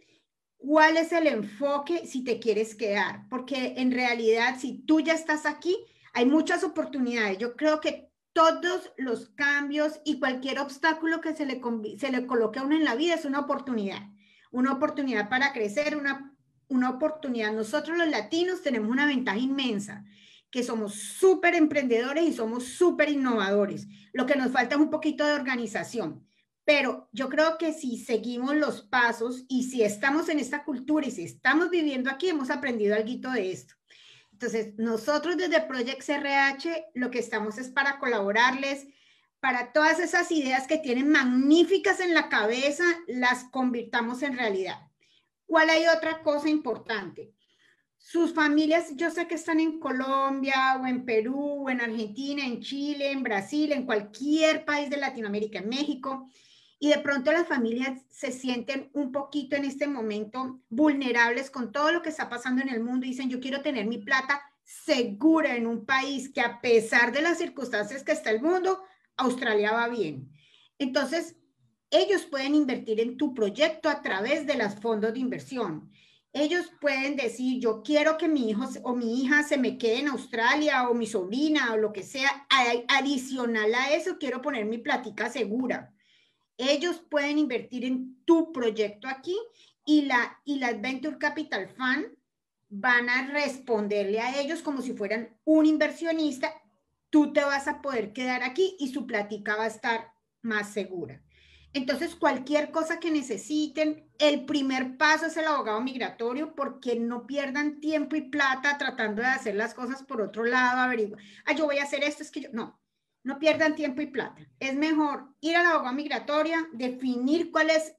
[SPEAKER 3] ¿Cuál es el enfoque si te quieres quedar? Porque en realidad, si tú ya estás aquí, hay muchas oportunidades. Yo creo que todos los cambios y cualquier obstáculo que se le, se le coloque a uno en la vida es una oportunidad. Una oportunidad para crecer, una, una oportunidad. Nosotros los latinos tenemos una ventaja inmensa, que somos súper emprendedores y somos súper innovadores. Lo que nos falta es un poquito de organización. Pero yo creo que si seguimos los pasos y si estamos en esta cultura y si estamos viviendo aquí, hemos aprendido algo de esto. Entonces, nosotros desde Project C R H lo que estamos es para colaborarles, para todas esas ideas que tienen magníficas en la cabeza, las convirtamos en realidad. ¿Cuál hay otra cosa importante? Sus familias, yo sé que están en Colombia o en Perú o en Argentina, en Chile, en Brasil, en cualquier país de Latinoamérica, en México, y de pronto las familias se sienten un poquito en este momento vulnerables con todo lo que está pasando en el mundo y dicen, yo quiero tener mi plata segura en un país que a pesar de las circunstancias que está el mundo, Australia va bien. Entonces, ellos pueden invertir en tu proyecto a través de los fondos de inversión. Ellos pueden decir, yo quiero que mi hijo o mi hija se me quede en Australia o mi sobrina o lo que sea. Adicional a eso, quiero poner mi platica segura. Ellos pueden invertir en tu proyecto aquí y, la, y las Venture Capital Fund van a responderle a ellos como si fueran un inversionista. Tú te vas a poder quedar aquí y su platica va a estar más segura. Entonces, cualquier cosa que necesiten, el primer paso es el abogado migratorio porque no pierdan tiempo y plata tratando de hacer las cosas por otro lado, averiguar, ah, yo voy a hacer esto, es que yo, no. No pierdan tiempo y plata. Es mejor ir a la abogada migratoria, definir cuál es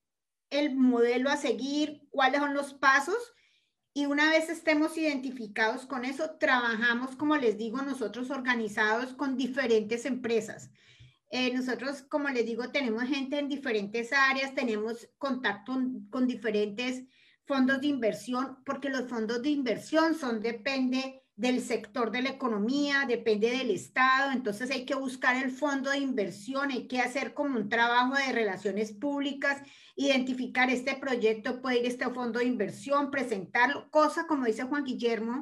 [SPEAKER 3] el modelo a seguir, cuáles son los pasos y una vez estemos identificados con eso, trabajamos, como les digo, nosotros organizados con diferentes empresas. Eh, nosotros, como les digo, tenemos gente en diferentes áreas, tenemos contacto con diferentes fondos de inversión, porque los fondos de inversión son, depende del sector de la economía, depende del estado, entonces hay que buscar el fondo de inversión, hay que hacer como un trabajo de relaciones públicas, identificar este proyecto, puede ir a este fondo de inversión, presentarlo, cosa como dice Juan Guillermo,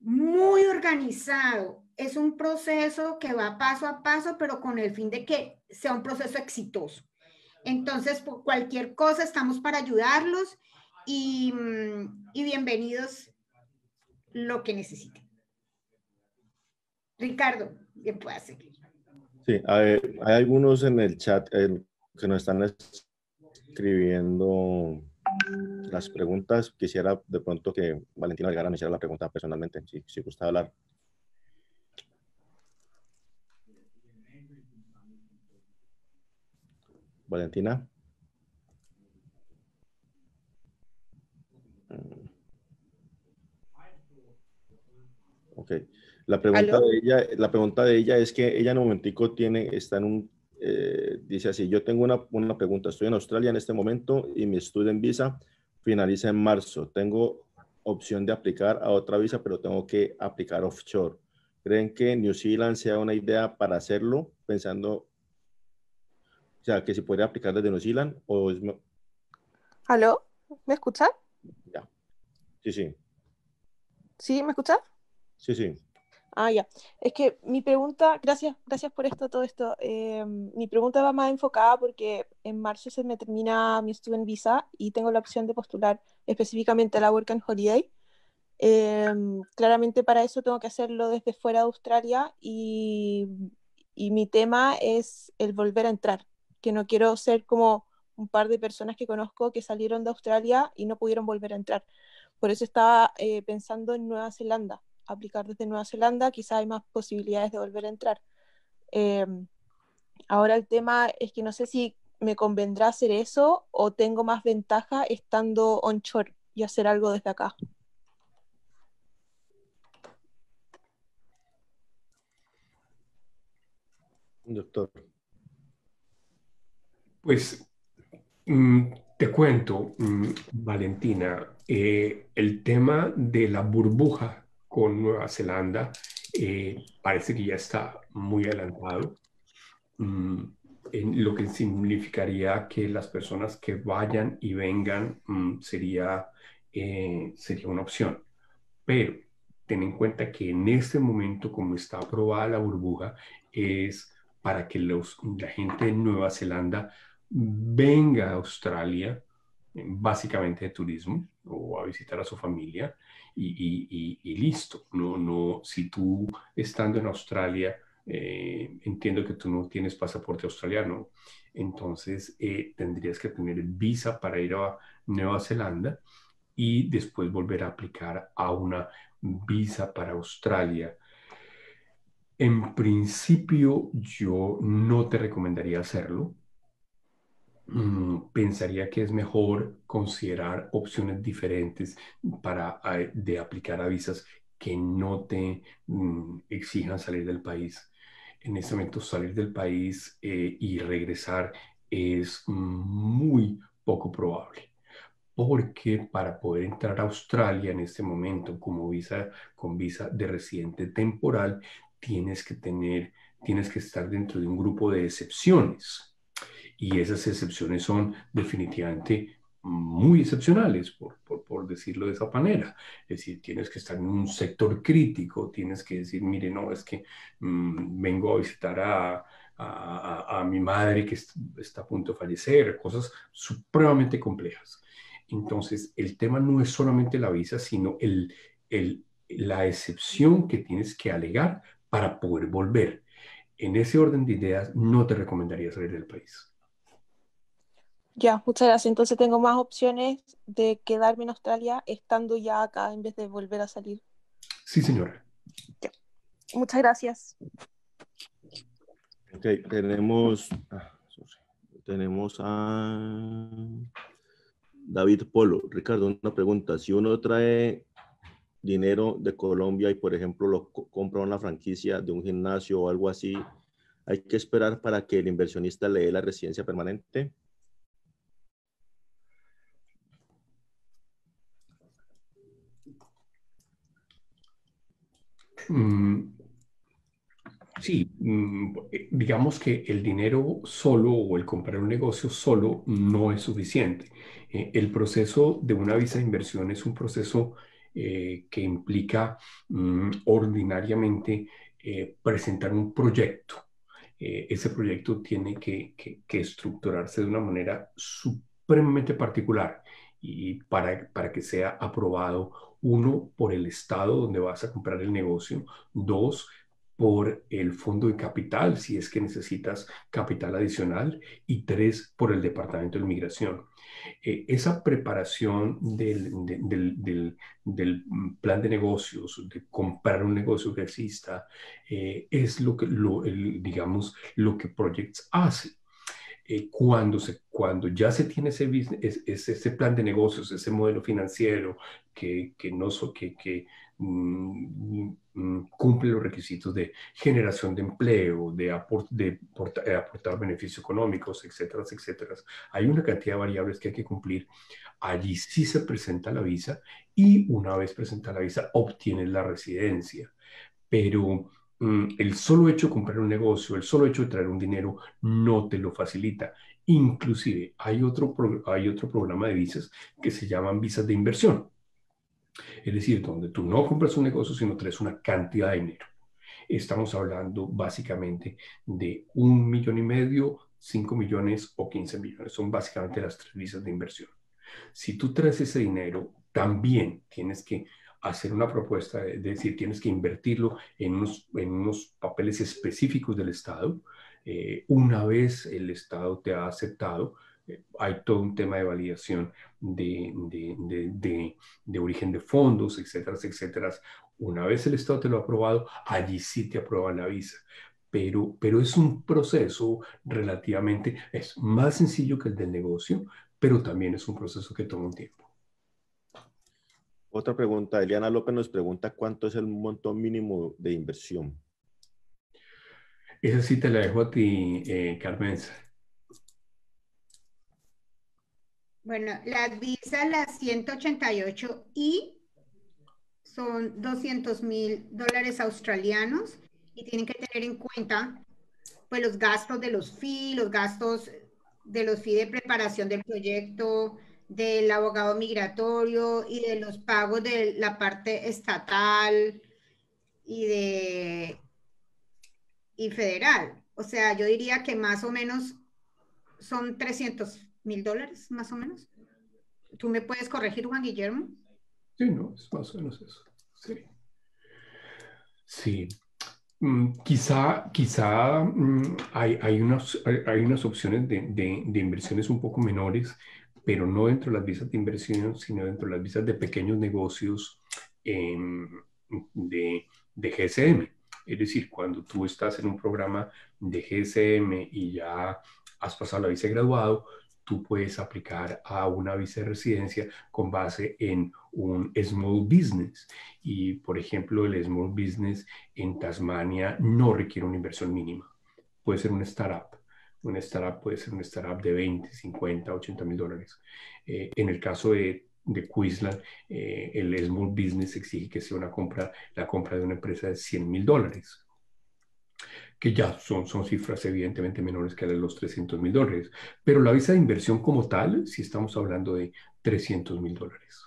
[SPEAKER 3] muy organizado, es un proceso que va paso a paso, pero con el fin de que sea un proceso exitoso. Entonces, por cualquier cosa estamos para ayudarlos y, y bienvenidos lo que necesiten. Ricardo, ¿qué puede seguir?
[SPEAKER 2] Sí, hay, hay algunos en el chat eh, que nos están escribiendo las preguntas. Quisiera de pronto que Valentina Vergara me hiciera la pregunta personalmente, si, si gusta hablar. Valentina. Ok. La pregunta
[SPEAKER 3] ¿Aló?
[SPEAKER 2] de ella, la pregunta de ella es que ella en un momentico tiene, está en un, eh, dice así, yo tengo una, una pregunta, estoy en Australia en este momento y mi student visa finaliza en marzo. Tengo opción de aplicar a otra visa, pero tengo que aplicar offshore. ¿Creen que New Zealand sea una idea para hacerlo? Pensando, o sea, que si podría aplicar desde New Zealand o es...
[SPEAKER 4] ¿Aló? ¿Me escuchas?
[SPEAKER 2] Ya. Sí, sí.
[SPEAKER 4] ¿Sí? ¿Me escuchas?
[SPEAKER 2] Sí, sí.
[SPEAKER 4] Ah, ya. Es que mi pregunta, gracias, gracias por esto, todo esto. Eh, mi pregunta va más enfocada porque en marzo se me termina mi student visa y tengo la opción de postular específicamente a la Work and Holiday. Eh, claramente para eso tengo que hacerlo desde fuera de Australia y, y mi tema es el volver a entrar, que no quiero ser como un par de personas que conozco que salieron de Australia y no pudieron volver a entrar. Por eso estaba eh, pensando en Nueva Zelanda, aplicar desde Nueva Zelanda, quizá hay más posibilidades de volver a entrar. Eh, ahora el tema es que no sé si me convendrá hacer eso o tengo más ventaja estando onshore y hacer algo desde acá.
[SPEAKER 2] Doctor.
[SPEAKER 1] Pues mm, te cuento, mm, Valentina, eh, el tema de la burbuja con Nueva Zelanda eh, parece que ya está muy adelantado, mm, en lo que significaría que las personas que vayan y vengan mm, sería, eh, sería una opción. Pero ten en cuenta que en este momento, como está aprobada la burbuja, es para que los, la gente de Nueva Zelanda venga a Australia, eh, básicamente de turismo, o a visitar a su familia, y, y- y- y listo. No, no, si tú estando en Australia, eh, entiendo que tú no tienes pasaporte australiano, entonces eh, tendrías que tener visa para ir a Nueva Zelanda y después volver a aplicar a una visa para Australia. En principio, yo no te recomendaría hacerlo. Mm, pensaría que es mejor considerar opciones diferentes para eh, de aplicar a visas que no te mm, exijan salir del país. En este momento, salir del país eh, y regresar es muy poco probable, porque para poder entrar a Australia en este momento como visa, con visa de residente temporal, tienes que tener, tienes que estar dentro de un grupo de excepciones. Y esas excepciones son definitivamente muy excepcionales, por, por, por decirlo de esa manera. Es decir, tienes que estar en un sector crítico, tienes que decir, mire, no, es que mmm, vengo a visitar a, a, a, a mi madre que está a punto de fallecer, cosas supremamente complejas. Entonces, el tema no es solamente la visa, sino el, el, la excepción que tienes que alegar para poder volver. En ese orden de ideas, no te recomendaría salir del país.
[SPEAKER 4] Ya, muchas gracias. Entonces tengo más opciones de quedarme en Australia estando ya acá en vez de volver a salir.
[SPEAKER 1] Sí, señora.
[SPEAKER 4] Ya. Muchas gracias.
[SPEAKER 2] Ok, tenemos, ah, sorry. Tenemos a David Polo. Ricardo, una pregunta. Si uno trae dinero de Colombia y, por ejemplo, lo co- compra una franquicia de un gimnasio o algo así, ¿hay que esperar para que el inversionista le dé la residencia permanente?
[SPEAKER 1] Mm, sí, mm, eh, digamos que el dinero solo o el comprar un negocio solo no es suficiente. Eh, el proceso de una visa de inversión es un proceso eh, que implica mm, ordinariamente eh, presentar un proyecto. eh, ese proyecto tiene que, que, que estructurarse de una manera supremamente particular y para, para que sea aprobado, uno, por el estado donde vas a comprar el negocio, dos, por el fondo de capital, si es que necesitas capital adicional, y tres, por el Departamento de Migración. Eh, esa preparación del, de, del, del, del plan de negocios, de comprar un negocio que exista, eh, es lo que, lo, el, digamos, lo que Projects hace. Eh, cuando, se, cuando ya se tiene ese, business, ese, ese plan de negocios, ese modelo financiero que, que, no so, que, que mm, mm, cumple los requisitos de generación de empleo, de, aport, de, porta, de aportar beneficios económicos, etcétera, etcétera. Hay una cantidad de variables que hay que cumplir. Allí sí se presenta la visa y una vez presenta la visa obtienes la residencia. Pero el solo hecho de comprar un negocio, el solo hecho de traer un dinero, no te lo facilita. Inclusive hay otro, hay otro programa de visas que se llaman visas de inversión. Es decir, donde tú no compras un negocio, sino traes una cantidad de dinero. Estamos hablando básicamente de un millón y medio, cinco millones o quince millones. Son básicamente las tres visas de inversión. Si tú traes ese dinero, también tienes que hacer una propuesta, es decir, tienes que invertirlo en unos, en unos papeles específicos del Estado. Eh, una vez el Estado te ha aceptado, eh, hay todo un tema de validación de, de, de, de, de origen de fondos, etcétera, etcétera. Una vez el Estado te lo ha aprobado, allí sí te aprueban la visa. Pero, pero es un proceso relativamente, es más sencillo que el del negocio, pero también es un proceso que toma un tiempo.
[SPEAKER 2] Otra pregunta, Eliana López nos pregunta cuánto es el monto mínimo de inversión.
[SPEAKER 1] Esa sí te la dejo a ti, eh, Carmen.
[SPEAKER 3] Bueno, las visas, las ciento ochenta y ocho I, son doscientos mil dólares australianos y tienen que tener en cuenta pues los gastos de los fees, los gastos de los fees de preparación del proyecto, del abogado migratorio y de los pagos de la parte estatal y de y federal. O sea, yo diría que más o menos son trescientos mil dólares, más o menos. ¿Tú me puedes corregir, Juan Guillermo?
[SPEAKER 1] Sí, no, es más o menos eso. Sí. Sí. Mm, quizá, quizá mm, hay, hay, unas, hay, hay unas opciones de, de, de inversiones un poco menores, pero no dentro de las visas de inversión, sino dentro de las visas de pequeños negocios eh, de, de G S M. Es decir, cuando tú estás en un programa de G S M y ya has pasado la visa de graduado, tú puedes aplicar a una visa de residencia con base en un small business. Y, por ejemplo, el small business en Tasmania no requiere una inversión mínima. Puede ser una startup. Una startup puede ser una startup de veinte, cincuenta, ochenta mil dólares. Eh, en el caso de, de Queensland, eh, el small business exige que sea una compra, la compra de una empresa de cien mil dólares, que ya son, son cifras evidentemente menores que las de los trescientos mil dólares. Pero la visa de inversión como tal, sí estamos hablando de trescientos mil dólares.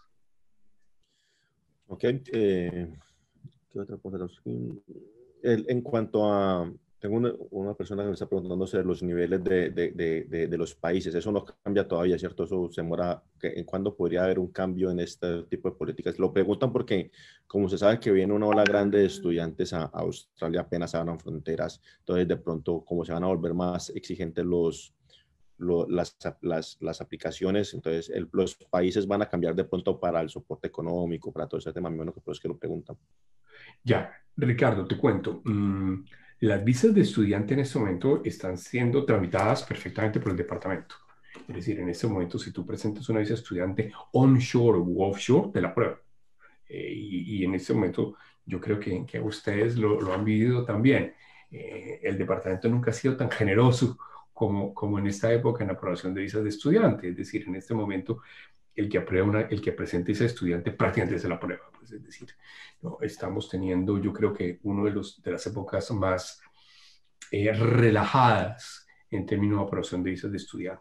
[SPEAKER 2] Ok. Eh, ¿qué otra cosa? El, en cuanto a... Tengo una, una persona que me está preguntando sobre los niveles de, de, de, de, de los países. Eso no cambia todavía, ¿cierto? Eso se demora. ¿En cuándo podría haber un cambio en este tipo de políticas? Lo preguntan porque, como se sabe que viene una ola grande de estudiantes a, a Australia, apenas se abran fronteras. Entonces, de pronto, como se van a volver más exigentes los, lo, las, las, las aplicaciones, entonces el, los países van a cambiar de pronto para el soporte económico, para todo ese tema, menos que por eso que lo preguntan.
[SPEAKER 1] Ya, Ricardo, te cuento. Mm, las visas de estudiante en este momento están siendo tramitadas perfectamente por el departamento. Es decir, en este momento, si tú presentas una visa de estudiante onshore u offshore, te la prueban. Eh, y, y en este momento, yo creo que, que ustedes lo, lo han vivido también. Eh, el departamento nunca ha sido tan generoso como, como en esta época en la aprobación de visas de estudiante. Es decir, en este momento, el que aprueba una, el que presenta ese estudiante prácticamente se la prueba. Pues, es decir, ¿no? Estamos teniendo, yo creo que uno de, los, de las épocas más eh, relajadas en términos de aprobación de visas de estudiante.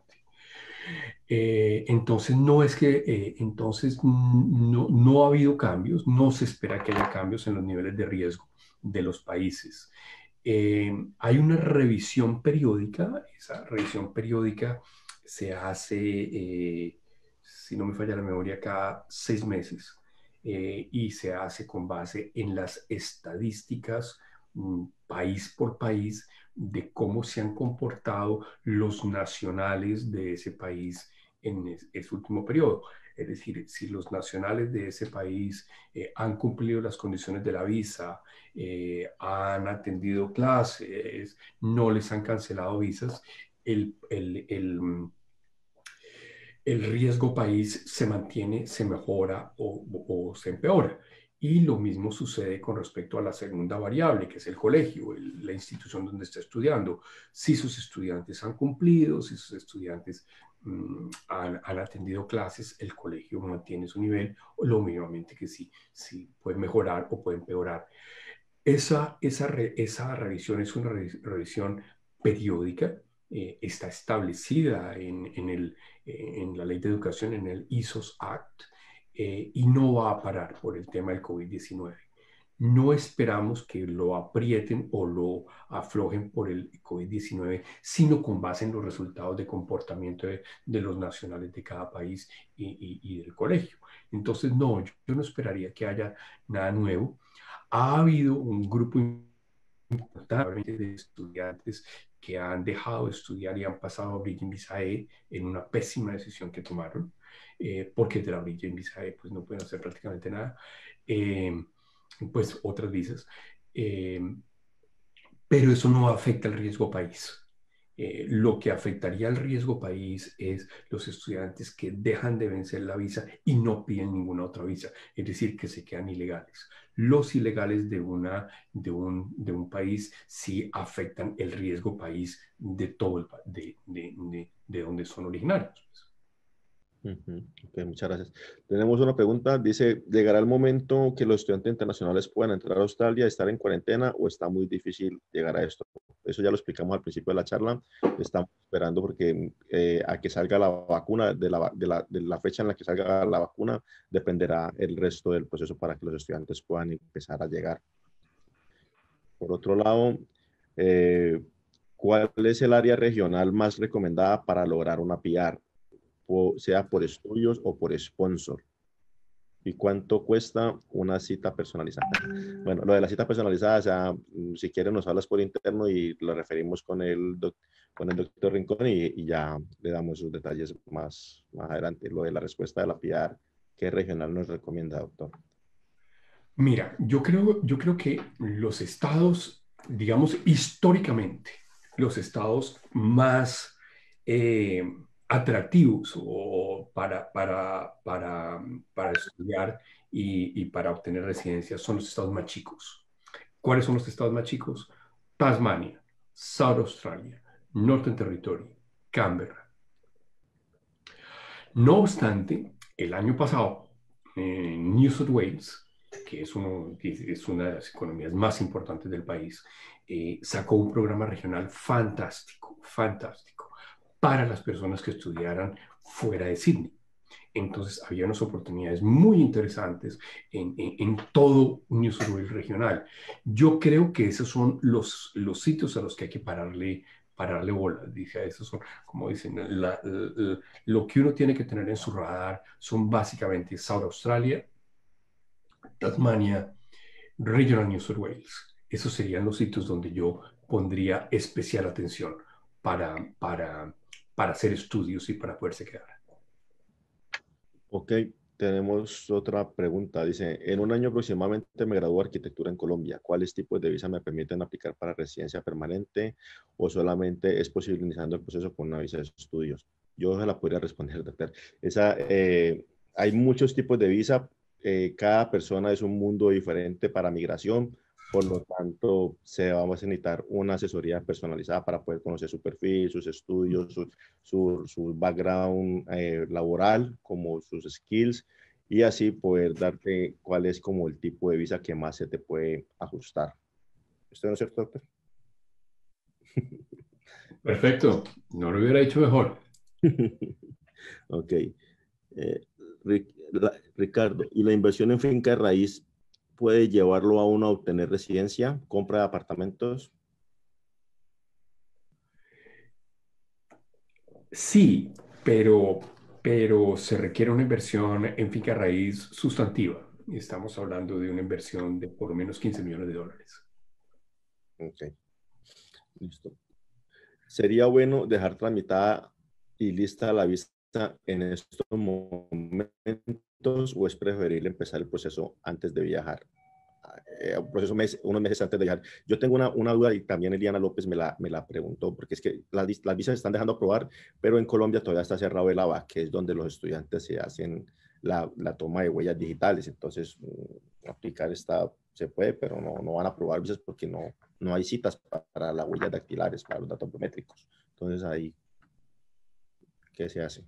[SPEAKER 1] Eh, entonces, no es que, eh, entonces, no, no ha habido cambios, no se espera que haya cambios en los niveles de riesgo de los países. Eh, hay una revisión periódica, esa revisión periódica se hace, eh, si no me falla la memoria, cada seis meses eh, y se hace con base en las estadísticas mm, país por país de cómo se han comportado los nacionales de ese país en ese, ese último periodo. Es decir, si los nacionales de ese país eh, han cumplido las condiciones de la visa, eh, han atendido clases, no les han cancelado visas, el, el, el, el riesgo país se mantiene, se mejora o, o, se empeora. Y lo mismo sucede con respecto a la segunda variable, que es el colegio, el, la institución donde está estudiando. Si sus estudiantes han cumplido, si sus estudiantes mmm, han, han, atendido clases, el colegio mantiene su nivel, o lo mínimamente que sí, sí puede mejorar o puede empeorar. Esa, esa, re, esa revisión es una re, revisión periódica, eh, está establecida en, en, el, eh, en la Ley de Educación, en el I S O S Act, eh, y no va a parar por el tema del COVID diecinueve. No esperamos que lo aprieten o lo aflojen por el COVID diecinueve, sino con base en los resultados de comportamiento de, de los nacionales de cada país y, y, y del colegio. Entonces, no, yo, yo no esperaría que haya nada nuevo. Ha habido un grupo importante de estudiantes que han dejado de estudiar y han pasado a Bridging Visa E en una pésima decisión que tomaron, eh, porque de la Bridging Visa E pues no pueden hacer prácticamente nada, eh, pues otras visas, eh, pero eso no afecta el riesgo país. Eh, lo que afectaría al riesgo país es los estudiantes que dejan de vencer la visa y no piden ninguna otra visa, es decir, que se quedan ilegales. Los ilegales de, una, de, un, de un país sí afectan el riesgo país de todo el de, de, de, de donde son originarios.
[SPEAKER 2] Uh-huh. Okay, muchas gracias. Tenemos una pregunta, dice, ¿llegará el momento que los estudiantes internacionales puedan entrar a Australia, estar en cuarentena o está muy difícil llegar a esto? Eso ya lo explicamos al principio de la charla, estamos esperando porque eh, a que salga la vacuna, de la, de, la, de la fecha en la que salga la vacuna, dependerá el resto del proceso para que los estudiantes puedan empezar a llegar. Por otro lado, eh, ¿cuál es el área regional más recomendada para lograr una P R? Sea por estudios o por sponsor. ¿Y cuánto cuesta una cita personalizada? Bueno, lo de la cita personalizada, o sea, si quieres nos hablas por interno y lo referimos con el, doc, con el doctor Rincón y, y ya le damos sus detalles más, más adelante. Lo de la respuesta de la P R, ¿qué regional nos recomienda, doctor?
[SPEAKER 1] Mira, yo creo, yo creo que los estados, digamos, históricamente, los estados más eh, atractivos o para, para, para, para estudiar y, y para obtener residencia son los estados más chicos. ¿Cuáles son los estados más chicos? Tasmania, South Australia, Northern Territory, Canberra. No obstante, el año pasado, en New South Wales, que es, uno, es una de las economías más importantes del país, eh, sacó un programa regional fantástico, fantástico, para las personas que estudiaran fuera de Sydney. Entonces, había unas oportunidades muy interesantes en, en, en todo New South Wales regional. Yo creo que esos son los, los sitios a los que hay que pararle, pararle bola. Dice, esos son, como dicen, la, la, lo que uno tiene que tener en su radar son básicamente South Australia, Tasmania, Regional New South Wales. Esos serían los sitios donde yo pondría especial atención para, para, para hacer estudios y para poderse quedar.
[SPEAKER 2] Ok, tenemos otra pregunta. Dice, en un año aproximadamente me gradúo de arquitectura en Colombia. ¿Cuáles tipos de visa me permiten aplicar para residencia permanente o solamente es posible iniciando el proceso con una visa de estudios? Yo se la podría responder, doctor. Esa, eh, hay muchos tipos de visa. Eh, cada persona es un mundo diferente para migración. Por lo tanto, se va a necesitar una asesoría personalizada para poder conocer su perfil, sus estudios, su, su, su background eh, laboral, como sus skills, y así poder darte cuál es como el tipo de visa que más se te puede ajustar. ¿Esto no es cierto, doctor?
[SPEAKER 1] Perfecto. No lo hubiera hecho mejor.
[SPEAKER 2] Ok. Eh, Ricardo, ¿y la inversión en finca de raíz puede llevarlo a uno a obtener residencia, compra de apartamentos?
[SPEAKER 1] Sí, pero, pero se requiere una inversión en finca raíz sustantiva. Estamos hablando de una inversión de por lo menos quince millones de dólares.
[SPEAKER 2] Ok, listo. ¿Sería bueno dejar tramitada y lista la visa en estos momentos o es preferible empezar el proceso antes de viajar? Eh, un proceso mes, unos meses antes de viajar. Yo tengo una, una duda y también Eliana López me la, me la preguntó, porque es que las, las visas se están dejando aprobar, pero en Colombia todavía está cerrado el A B A, que es donde los estudiantes se hacen la, la toma de huellas digitales. Entonces, mm, aplicar esta se puede, pero no, no van a aprobar visas porque no, no hay citas para las huellas dactilares, para los datos biométricos. Entonces, ahí, ¿qué se hace?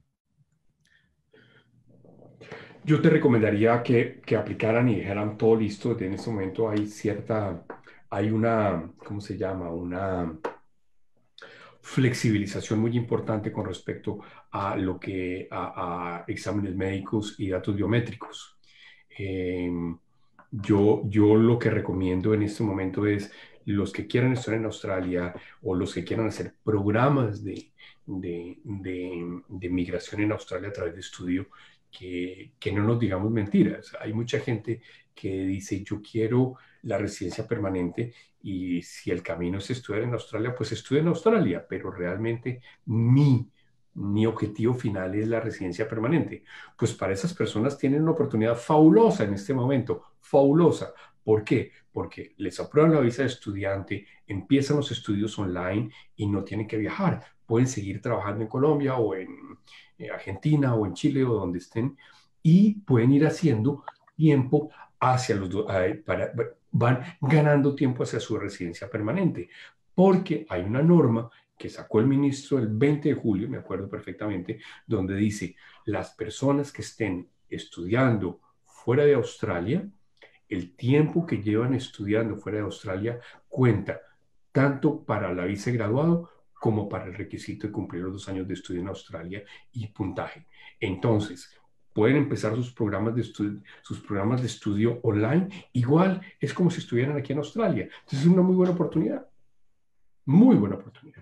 [SPEAKER 1] Yo te recomendaría que, que aplicaran y dejaran todo listo. En este momento hay cierta, hay una, ¿cómo se llama? Una flexibilización muy importante con respecto a lo que, a, a exámenes médicos y datos biométricos. Eh, yo, yo lo que recomiendo en este momento es los que quieran estar en Australia o los que quieran hacer programas de, de, de, de migración en Australia a través de estudio, que, que no nos digamos mentiras. Hay mucha gente que dice, yo quiero la residencia permanente y si el camino es estudiar en Australia, pues estudia en Australia, pero realmente mi, mi objetivo final es la residencia permanente. Pues para esas personas tienen una oportunidad fabulosa en este momento, fabulosa. ¿Por qué? Porque les aprueban la visa de estudiante, empiezan los estudios online y no tienen que viajar. Pueden seguir trabajando en Colombia o en eh, Argentina o en Chile o donde estén y pueden ir haciendo tiempo hacia los dos, para, van ganando tiempo hacia su residencia permanente, porque hay una norma que sacó el ministro el veinte de julio, me acuerdo perfectamente, donde dice, las personas que estén estudiando fuera de Australia, el tiempo que llevan estudiando fuera de Australia cuenta tanto para la visa de graduado como para el requisito de cumplir los dos años de estudio en Australia y puntaje. Entonces, pueden empezar sus programas de estudio, sus programas de estudio online. Igual es como si estuvieran aquí en Australia. Entonces es una muy buena oportunidad. Muy buena oportunidad.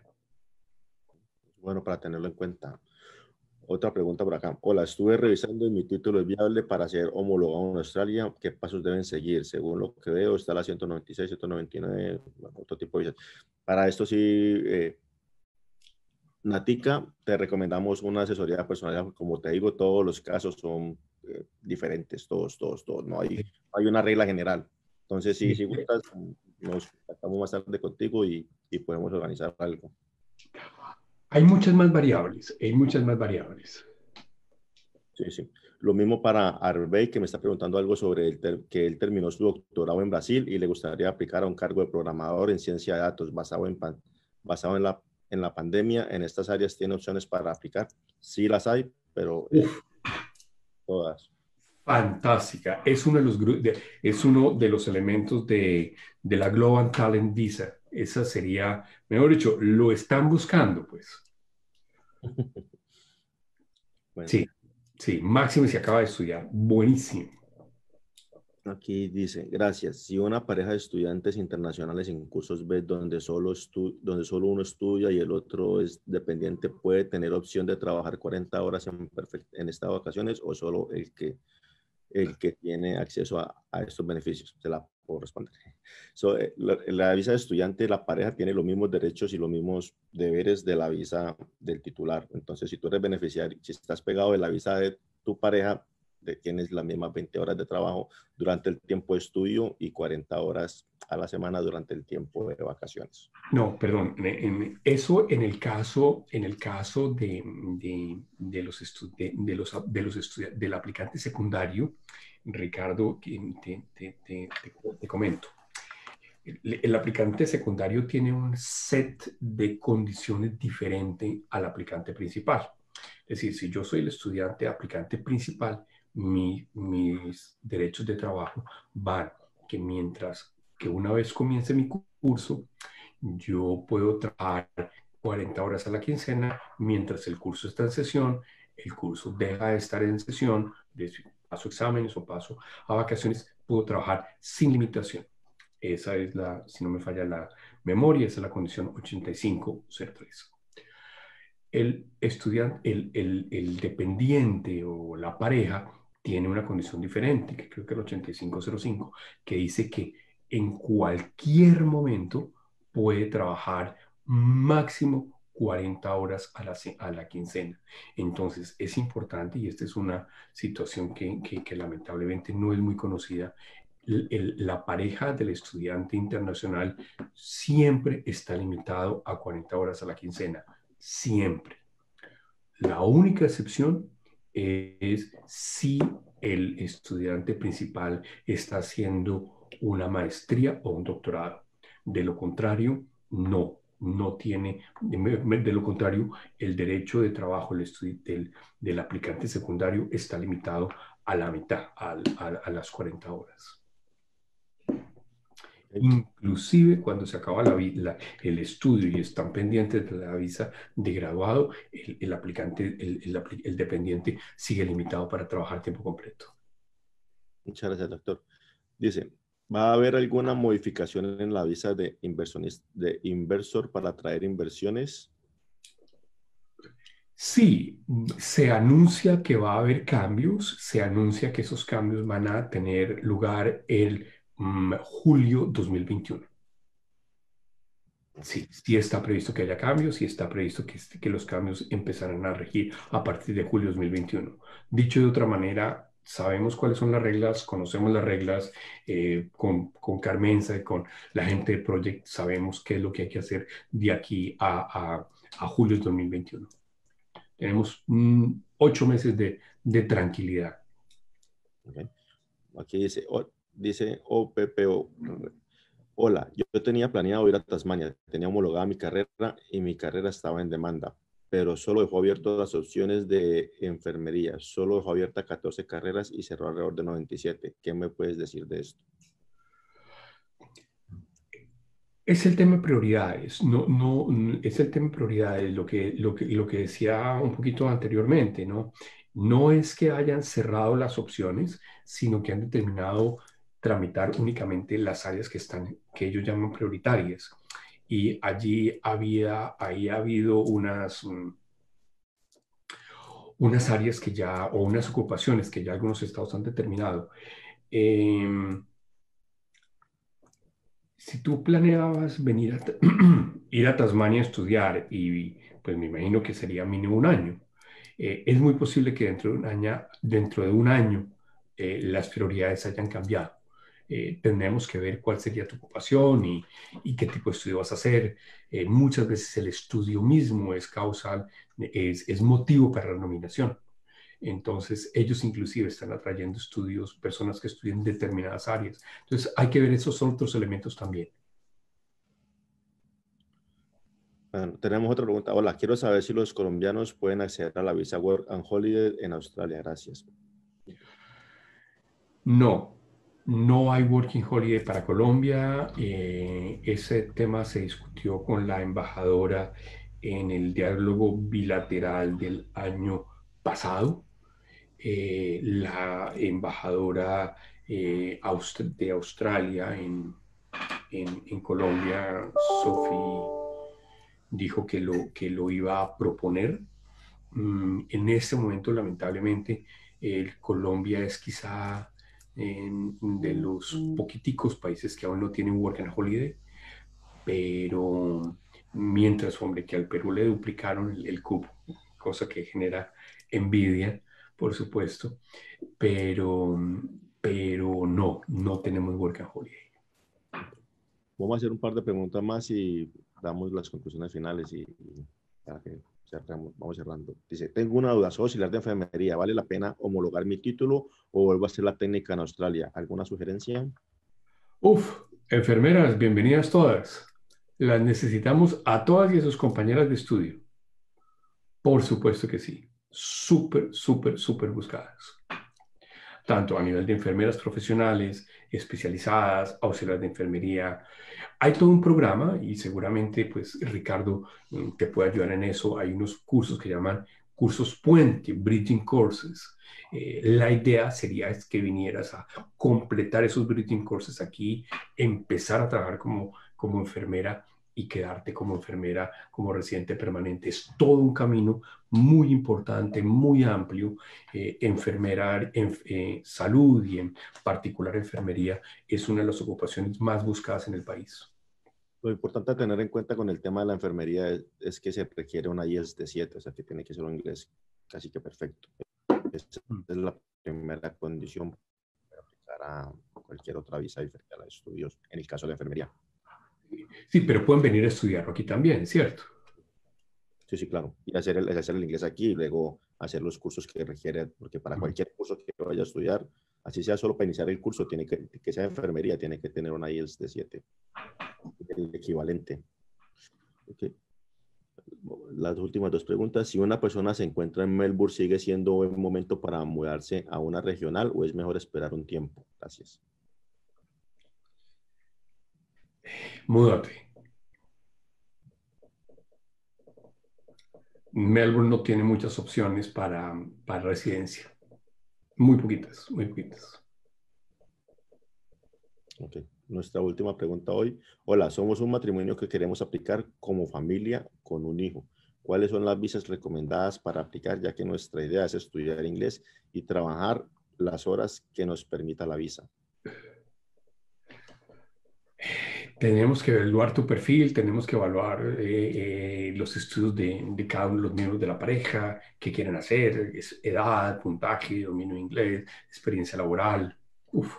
[SPEAKER 2] Bueno, para tenerlo en cuenta. Otra pregunta por acá. Hola, estuve revisando y mi título es viable para ser homologado en Australia. ¿Qué pasos deben seguir? Según lo que veo, está la ciento noventa y seis, ciento noventa y nueve, bueno, otro tipo de visas. Para esto sí, eh, Natica, te recomendamos una asesoría personal. Como te digo, todos los casos son eh, diferentes, todos, todos, todos. No hay, hay una regla general. Entonces, sí, si gustas, nos contactamos más tarde contigo y, y podemos organizar algo.
[SPEAKER 1] Hay muchas más variables, hay muchas más variables.
[SPEAKER 2] Sí, sí. Lo mismo para Arbey, que me está preguntando algo sobre el ter que él terminó su doctorado en Brasil y le gustaría aplicar a un cargo de programador en ciencia de datos basado en, basado en, la, en la pandemia. En estas áreas tiene opciones para aplicar. Sí las hay, pero eh, todas.
[SPEAKER 1] Fantástica. Es uno de los, de, es uno de los elementos de, de la Global Talent Visa. Esa sería, mejor dicho, lo están buscando, pues. Bueno. Sí, sí, máximo se acaba de estudiar. Buenísimo.
[SPEAKER 2] Aquí dice, gracias. Si una pareja de estudiantes internacionales en cursos B donde solo, donde solo uno estudia y el otro es dependiente, ¿puede tener opción de trabajar cuarenta horas en, en estas vacaciones o solo el que, el que tiene acceso a, a estos beneficios? Se la puedo responder. So, la, la visa de estudiante, la pareja tiene los mismos derechos y los mismos deberes de la visa del titular. Entonces, si tú eres beneficiario, si estás pegado de la visa de tu pareja, tienes las mismas veinte horas de trabajo durante el tiempo de estudio y cuarenta horas a la semana durante el tiempo de vacaciones.
[SPEAKER 1] No, perdón, en, eso en el caso, en el caso de, de, de los, de, de los, de los estudiantes, del aplicante secundario, Ricardo, te, te, te, te, te comento. El, el aplicante secundario tiene un set de condiciones diferente al aplicante principal. Es decir, si yo soy el estudiante aplicante principal, mi, mis derechos de trabajo van que mientras que una vez comience mi curso, yo puedo trabajar cuarenta horas a la quincena, mientras el curso está en sesión, el curso deja de estar en sesión, de paso exámenes o paso a vacaciones, puedo trabajar sin limitación. Esa es la, si no me falla la memoria, esa es la condición ochenta y cinco cero tres. el estudiante, el, el, el dependiente o la pareja tiene una condición diferente, que creo que es el ochenta y cinco cero cinco, que dice que en cualquier momento puede trabajar máximo cuarenta horas a la, a la quincena. Entonces es importante, y esta es una situación que, que, que lamentablemente no es muy conocida, el, el, la pareja del estudiante internacional siempre está limitado a cuarenta horas a la quincena, siempre. La única excepción es si el estudiante principal está haciendo una maestría o un doctorado. De lo contrario, no, no tiene, de lo contrario, el derecho de trabajo del, del, del aplicante secundario está limitado a la mitad, a, a, a las cuarenta horas. Inclusive cuando se acaba la, la, el estudio y están pendientes de la visa de graduado, el, el aplicante, el, el, el dependiente sigue limitado para trabajar tiempo completo.
[SPEAKER 2] Muchas gracias, doctor. Dice, ¿va a haber alguna modificación en la visa de, de inversor para atraer inversiones?
[SPEAKER 1] Sí, se anuncia que va a haber cambios, se anuncia que esos cambios van a tener lugar el um, julio dos mil veintiuno. Sí, sí está previsto que haya cambios, sí está previsto que, que los cambios empezarán a regir a partir de julio dos mil veintiuno. Dicho de otra manera, sabemos cuáles son las reglas, conocemos las reglas, eh, con, con Carmenza y con la gente de Project sabemos qué es lo que hay que hacer de aquí a, a, a julio dos mil veintiuno. Tenemos mm, ocho meses de, de tranquilidad.
[SPEAKER 2] Okay. Aquí dice, o, dice O P P O. Hola, yo tenía planeado ir a Tasmania, tenía homologada mi carrera y mi carrera estaba en demanda, pero solo dejó abierto las opciones de enfermería, solo dejó abierta catorce carreras y cerró alrededor de noventa y siete. ¿Qué me puedes decir de esto?
[SPEAKER 1] Es el tema de prioridades, no, no, es el tema de prioridades, lo que, lo que, lo que decía un poquito anteriormente, ¿no? No es que hayan cerrado las opciones, sino que han determinado tramitar únicamente las áreas que están, que ellos llaman prioritarias. Y allí había, ahí ha habido unas, um, unas áreas que ya, o unas ocupaciones que ya algunos estados han determinado. Eh, Si tú planeabas venir a ir a Tasmania a estudiar, y pues me imagino que sería mínimo un año, eh, es muy posible que dentro de un año, dentro de un año eh, las prioridades hayan cambiado. Eh, tendremos que ver cuál sería tu ocupación y, y qué tipo de estudio vas a hacer. Eh, muchas veces el estudio mismo es causal, es, es motivo para la nominación. Entonces, ellos inclusive están atrayendo estudios, personas que estudian determinadas áreas. Entonces, hay que ver esos otros elementos también.
[SPEAKER 2] Bueno, tenemos otra pregunta. Hola, quiero saber si los colombianos pueden acceder a la visa Work and Holiday en Australia. Gracias.
[SPEAKER 1] No, no hay Working Holiday para Colombia. Eh, ese tema se discutió con la embajadora en el diálogo bilateral del año pasado. Eh, la embajadora eh, Aust de Australia en, en, en Colombia, Sophie, dijo que lo, que lo iba a proponer. Mm, en este momento, lamentablemente, el Colombia es quizá eh, de los poquiticos países que aún no tienen Work and Holiday, pero mientras, hombre, que al Perú le duplicaron el, el cupo, cosa que genera envidia, por supuesto, pero, pero no, no tenemos Work and Holiday.
[SPEAKER 2] Vamos a hacer un par de preguntas más y damos las conclusiones finales y, y para que cerramos, vamos cerrando. Dice, tengo una duda, soy auxiliar de enfermería, ¿vale la pena homologar mi título o vuelvo a hacer la técnica en Australia? ¿Alguna sugerencia?
[SPEAKER 1] Uf, enfermeras, bienvenidas todas. Las necesitamos a todas y a sus compañeras de estudio. Por supuesto que sí. Súper, súper, súper buscadas. Tanto a nivel de enfermeras profesionales, especializadas, auxiliares de enfermería. Hay todo un programa y seguramente pues Ricardo te puede ayudar en eso. Hay unos cursos que llaman cursos puente, bridging courses. Eh, la idea sería es que vinieras a completar esos bridging courses aquí, empezar a trabajar como, como enfermera y quedarte como enfermera, como residente permanente. Es todo un camino muy importante, muy amplio. Eh, enfermera, en, eh, salud y en particular enfermería es una de las ocupaciones más buscadas en el país.
[SPEAKER 2] Lo importante a tener en cuenta con el tema de la enfermería es, es que se requiere una I E L T S de siete, o sea que tiene que ser un inglés casi que perfecto. Esa es la primera condición para aplicar a cualquier otra visa diferente a la de estudios, en el caso de la enfermería.
[SPEAKER 1] Sí, pero pueden venir a estudiarlo aquí también, ¿cierto?
[SPEAKER 2] Sí, sí, claro. Y hacer el, hacer el inglés aquí y luego hacer los cursos que requiere, porque para cualquier curso que vaya a estudiar, así sea solo para iniciar el curso, tiene que, que sea enfermería, tiene que tener una I E L T S de siete, el equivalente. Okay. Las últimas dos preguntas. Si una persona se encuentra en Melbourne, ¿sigue siendo buen momento para mudarse a una regional o es mejor esperar un tiempo? Gracias.
[SPEAKER 1] Múdate. Melbourne no tiene muchas opciones para, para residencia. Muy poquitas, muy poquitas.
[SPEAKER 2] Ok. Nuestra última pregunta hoy. Hola, somos un matrimonio que queremos aplicar como familia con un hijo. ¿Cuáles son las visas recomendadas para aplicar, ya que nuestra idea es estudiar inglés y trabajar las horas que nos permita la visa?
[SPEAKER 1] Tenemos que evaluar tu perfil, tenemos que evaluar eh, eh, los estudios de, de cada uno de los miembros de la pareja, qué quieren hacer, es edad, puntaje, dominio de inglés, experiencia laboral. Uf.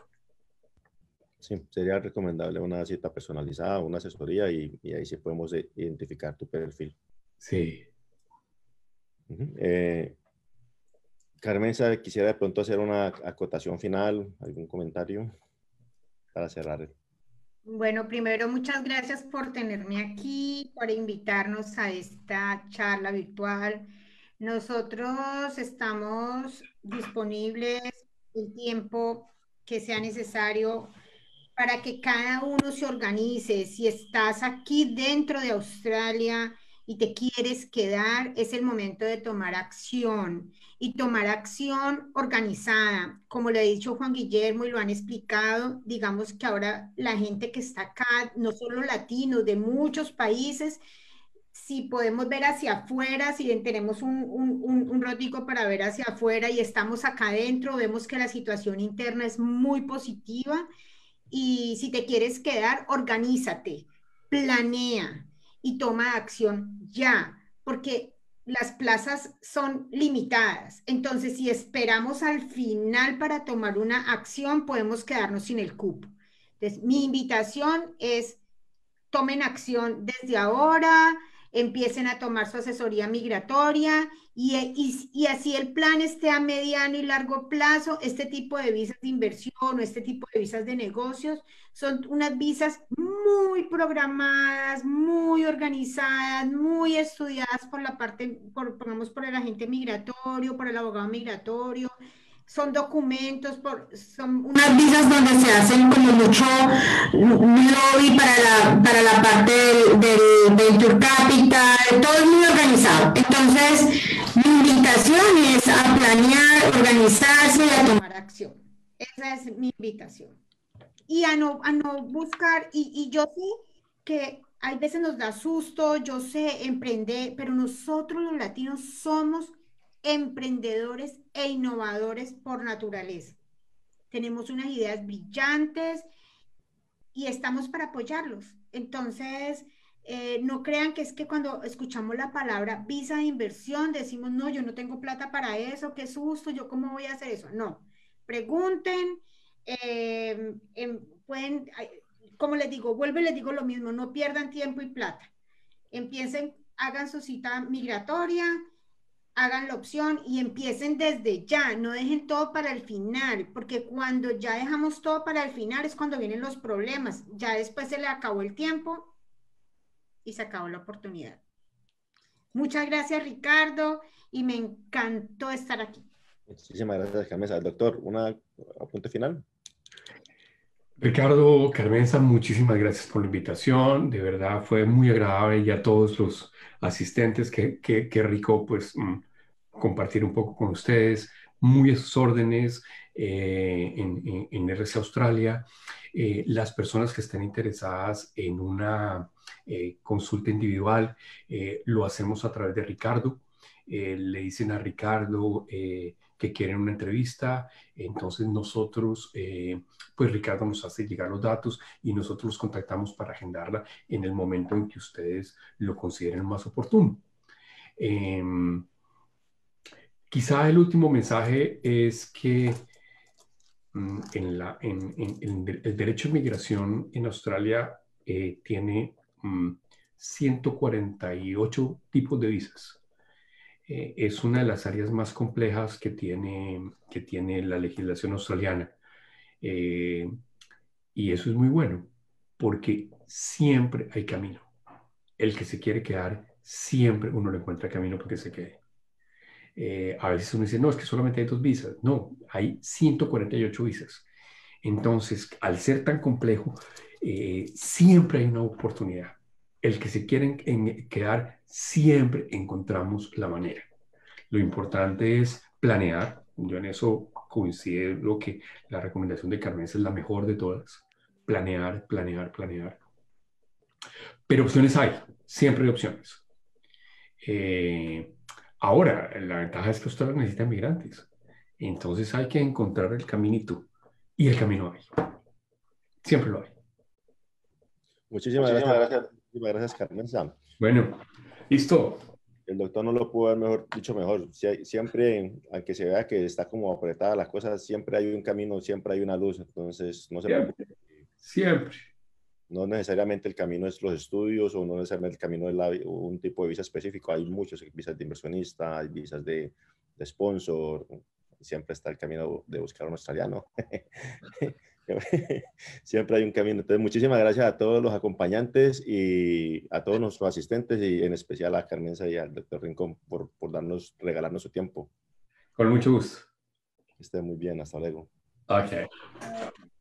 [SPEAKER 2] Sí, sería recomendable una cita personalizada, una asesoría y, y ahí sí podemos eh, identificar tu perfil.
[SPEAKER 1] Sí.
[SPEAKER 2] Uh-huh. eh, Carmenza, quisiera de pronto hacer una acotación final, algún comentario para cerrar.
[SPEAKER 3] Bueno, primero, muchas gracias por tenerme aquí, por invitarnos a esta charla virtual. Nosotros estamos disponibles el tiempo que sea necesario para que cada uno se organice. Si estás aquí dentro de Australia y te quieres quedar, es el momento de tomar acción y tomar acción organizada. Como le ha dicho Juan Guillermo y lo han explicado, digamos que ahora la gente que está acá, no solo latinos, de muchos países, si podemos ver hacia afuera, si tenemos un, un, un, un ratico para ver hacia afuera y estamos acá adentro, vemos que la situación interna es muy positiva. Y si te quieres quedar, organízate, planea y toma acción ya, porque las plazas son limitadas. Entonces, si esperamos al final para tomar una acción, podemos quedarnos sin el cupo. Entonces, mi invitación es tomen acción desde ahora, empiecen a tomar su asesoría migratoria y, y, y, así el plan esté a mediano y largo plazo. Este tipo de visas de inversión o este tipo de visas de negocios son unas visas muy programadas, muy organizadas, muy estudiadas por la parte, por, pongamos, por el agente migratorio, por el abogado migratorio. Son documentos, por, son unas visas donde se hacen como mucho lobby para la, para la parte del, del Venture Capital, todo es muy organizado. Entonces, mi invitación es a planear, organizarse y a tomar acción. Esa es mi invitación. Y a no, a no buscar, y, y yo sé que hay veces nos da susto, yo sé emprender, pero nosotros los latinos somos emprendedores e innovadores por naturaleza. Tenemos unas ideas brillantes y estamos para apoyarlos. Entonces, eh, no crean que es que cuando escuchamos la palabra visa de inversión decimos, no, yo no tengo plata para eso, qué susto, yo cómo voy a hacer eso. No, pregunten, eh, eh, pueden, como les digo, vuelvo y les digo lo mismo, no pierdan tiempo y plata. Empiecen, hagan su cita migratoria, hagan la opción y empiecen desde ya, no dejen todo para el final, porque cuando ya dejamos todo para el final es cuando vienen los problemas, ya después se le acabó el tiempo y se acabó la oportunidad. Muchas gracias, Ricardo, y me encantó estar aquí.
[SPEAKER 2] Muchísimas gracias, Carmenza. Doctor, ¿una apunte final?
[SPEAKER 1] Ricardo, Carmenza, muchísimas gracias por la invitación. De verdad fue muy agradable y a todos los asistentes, qué, qué, qué rico pues mm, compartir un poco con ustedes, muy a sus órdenes. eh, en, en, en R C Australia. Eh, las personas que estén interesadas en una eh, consulta individual, eh, lo hacemos a través de Ricardo. Eh, le dicen a Ricardo eh, que quieren una entrevista, entonces nosotros, eh, pues Ricardo nos hace llegar los datos y nosotros los contactamos para agendarla en el momento en que ustedes lo consideren más oportuno. Eh, quizá el último mensaje es que mm, en la, en, en, en el derecho de migración en Australia eh, tiene mm, ciento cuarenta y ocho tipos de visas. Eh, es una de las áreas más complejas que tiene, que tiene la legislación australiana. Eh, y eso es muy bueno, porque siempre hay camino. El que se quiere quedar, siempre uno le encuentra camino para que se quede. Eh, a veces uno dice, no, es que solamente hay dos visas. No, hay ciento cuarenta y ocho visas. Entonces, al ser tan complejo, eh, siempre hay una oportunidad. El que se quiere en, quedar, siempre encontramos la manera. Lo importante es planear. Yo en eso coincide lo que la recomendación de Carmen es la mejor de todas. Planear, planear, planear. Pero opciones hay, siempre hay opciones. Eh, ahora, la ventaja es que Australia necesita migrantes. Entonces hay que encontrar el caminito. Y el camino hay. Siempre lo hay.
[SPEAKER 2] Muchísimas
[SPEAKER 5] Muchísimas
[SPEAKER 2] gracias.
[SPEAKER 5] gracias.
[SPEAKER 2] Muchísimas gracias, Carmen Sam.
[SPEAKER 1] Bueno, listo.
[SPEAKER 2] El doctor no lo pudo haber mejor, dicho mejor. Sie- Siempre, aunque se vea que está como apretada las cosas, siempre hay un camino, siempre hay una luz. Entonces, no se preocupe.
[SPEAKER 1] Siempre. Siempre.
[SPEAKER 2] No necesariamente el camino es los estudios o no necesariamente el camino es la, un tipo de visa específico. Hay muchos visas de inversionista, hay visas de, de sponsor. Siempre está el camino de buscar un australiano. Siempre hay un camino. Entonces, muchísimas gracias a todos los acompañantes y a todos nuestros asistentes y en especial a Carmen y al doctor Rincón por, por darnos, regalarnos su tiempo.
[SPEAKER 1] Con mucho gusto.
[SPEAKER 2] Que esté muy bien. Hasta luego.
[SPEAKER 1] Ok.